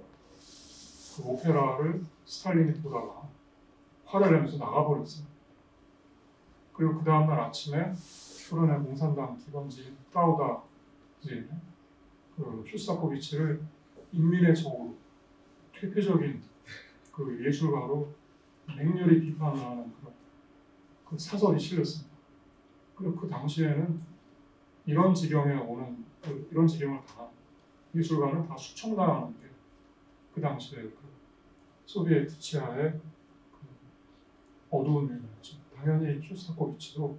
오페라를 스탈린이 보다가 화를 내면서 나가버렸어요. 그리고 그 다음날 아침에 소련의 공산당 기관지인 프라우다지에 쇼스타코비치를 인민의 적으로 퇴폐적인 예술가로 맹렬히 비판을 하는 그런 사설이 실렸습니다. 그리고 그 당시에는 이런 지경을 당한 예술가는 다 숙청당하는 게 그 당시에 소비에트 치하의 어두운 면이었죠. 당연히 쇼스타코비치도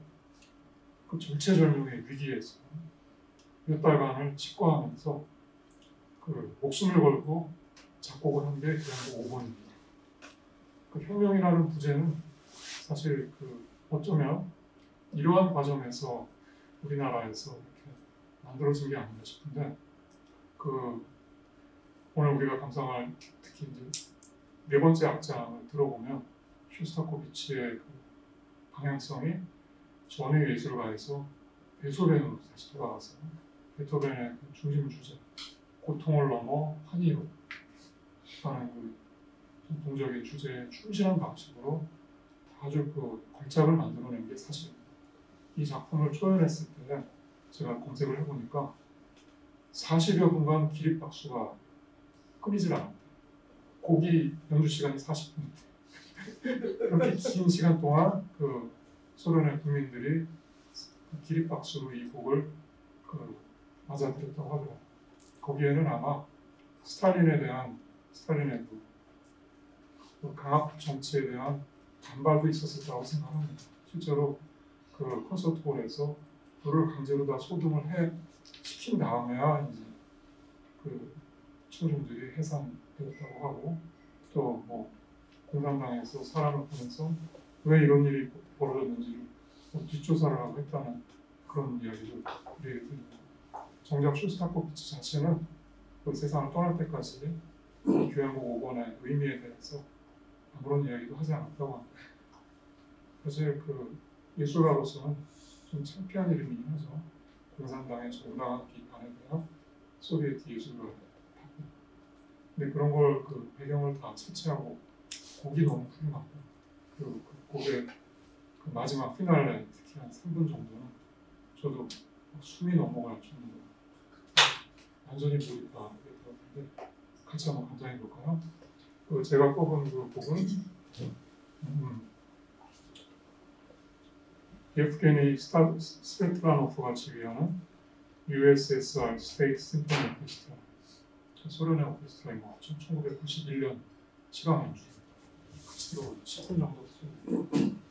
절체절명의 위기에서 몇 달간을 치과하면서 목숨을 걸고 작곡을 한 게 교향곡 5번입니다. 혁명이라는 부제는 사실 어쩌면 이러한 과정에서 우리나라에서 이렇게 만들어진 게 아닌가 싶은데, 오늘 우리가 감상할 특히 이제 네 번째 악장을 들어보면 쇼스타코비치의 방향성이 전위 예술가에서 베토벤으로 다시 돌아가서 베토벤의 중심 주제, 고통을 넘어 환희로 라는 전통적인 주제에 충실한 방식으로 아주 걸작을 만들어낸 게 사실입니다. 이 작품을 초연했을 때 제가 검색을 해보니까 40여 분간 기립박수가 끊이질 않았다. 곡이 연주 시간이 40분. 그렇게 긴 시간 동안 소련의 국민들이 기립박수로 이 곡을 맞아들였다고 하더라고요. 거기에는 아마 스탈린의 강압 정치에 대한 반발도 있었을 거라고 생각합니다. 실제로 콘서트홀에서 노를 강제로 다 소등을 시킨 다음에야 이제 청중들이 해산되었다고 하고, 또 공산당에서 사람을 보내서 왜 이런 일이 벌어졌는지를 뒷조사를 하고 했다는 그런 이야기를 드립니다. 정작 쇼스타코비치 자체는 세상을 떠날 때까지 이 교향곡 5번의 의미에 대해서 아무런 이야기도 하지 않았다고 합니다. 사실 그 예술가로서는 좀 창피한 이름이긴 하죠. 공산당의 정당하기 반해서야 소비에트 예술가. 근데 그런 걸 그 배경을 다 채취하고 곡이 너무 훌륭하고 그리고 그 곡의 그 마지막 피날레 특히 한 3분 정도는 저도 숨이 넘어갈 정도로 완전히 몰입하게 되었는데 같이 한번 감상해 볼까요? 그 제가 뽑은 그 곡은 예프게니 스베트라노프가 지휘하는 USSR 스테이트 심포니 오케스트라, 소련의 오케스트라인 것 같죠. 1991년 7강 연주. 같이 들어보죠. 10분 정도 쓰고.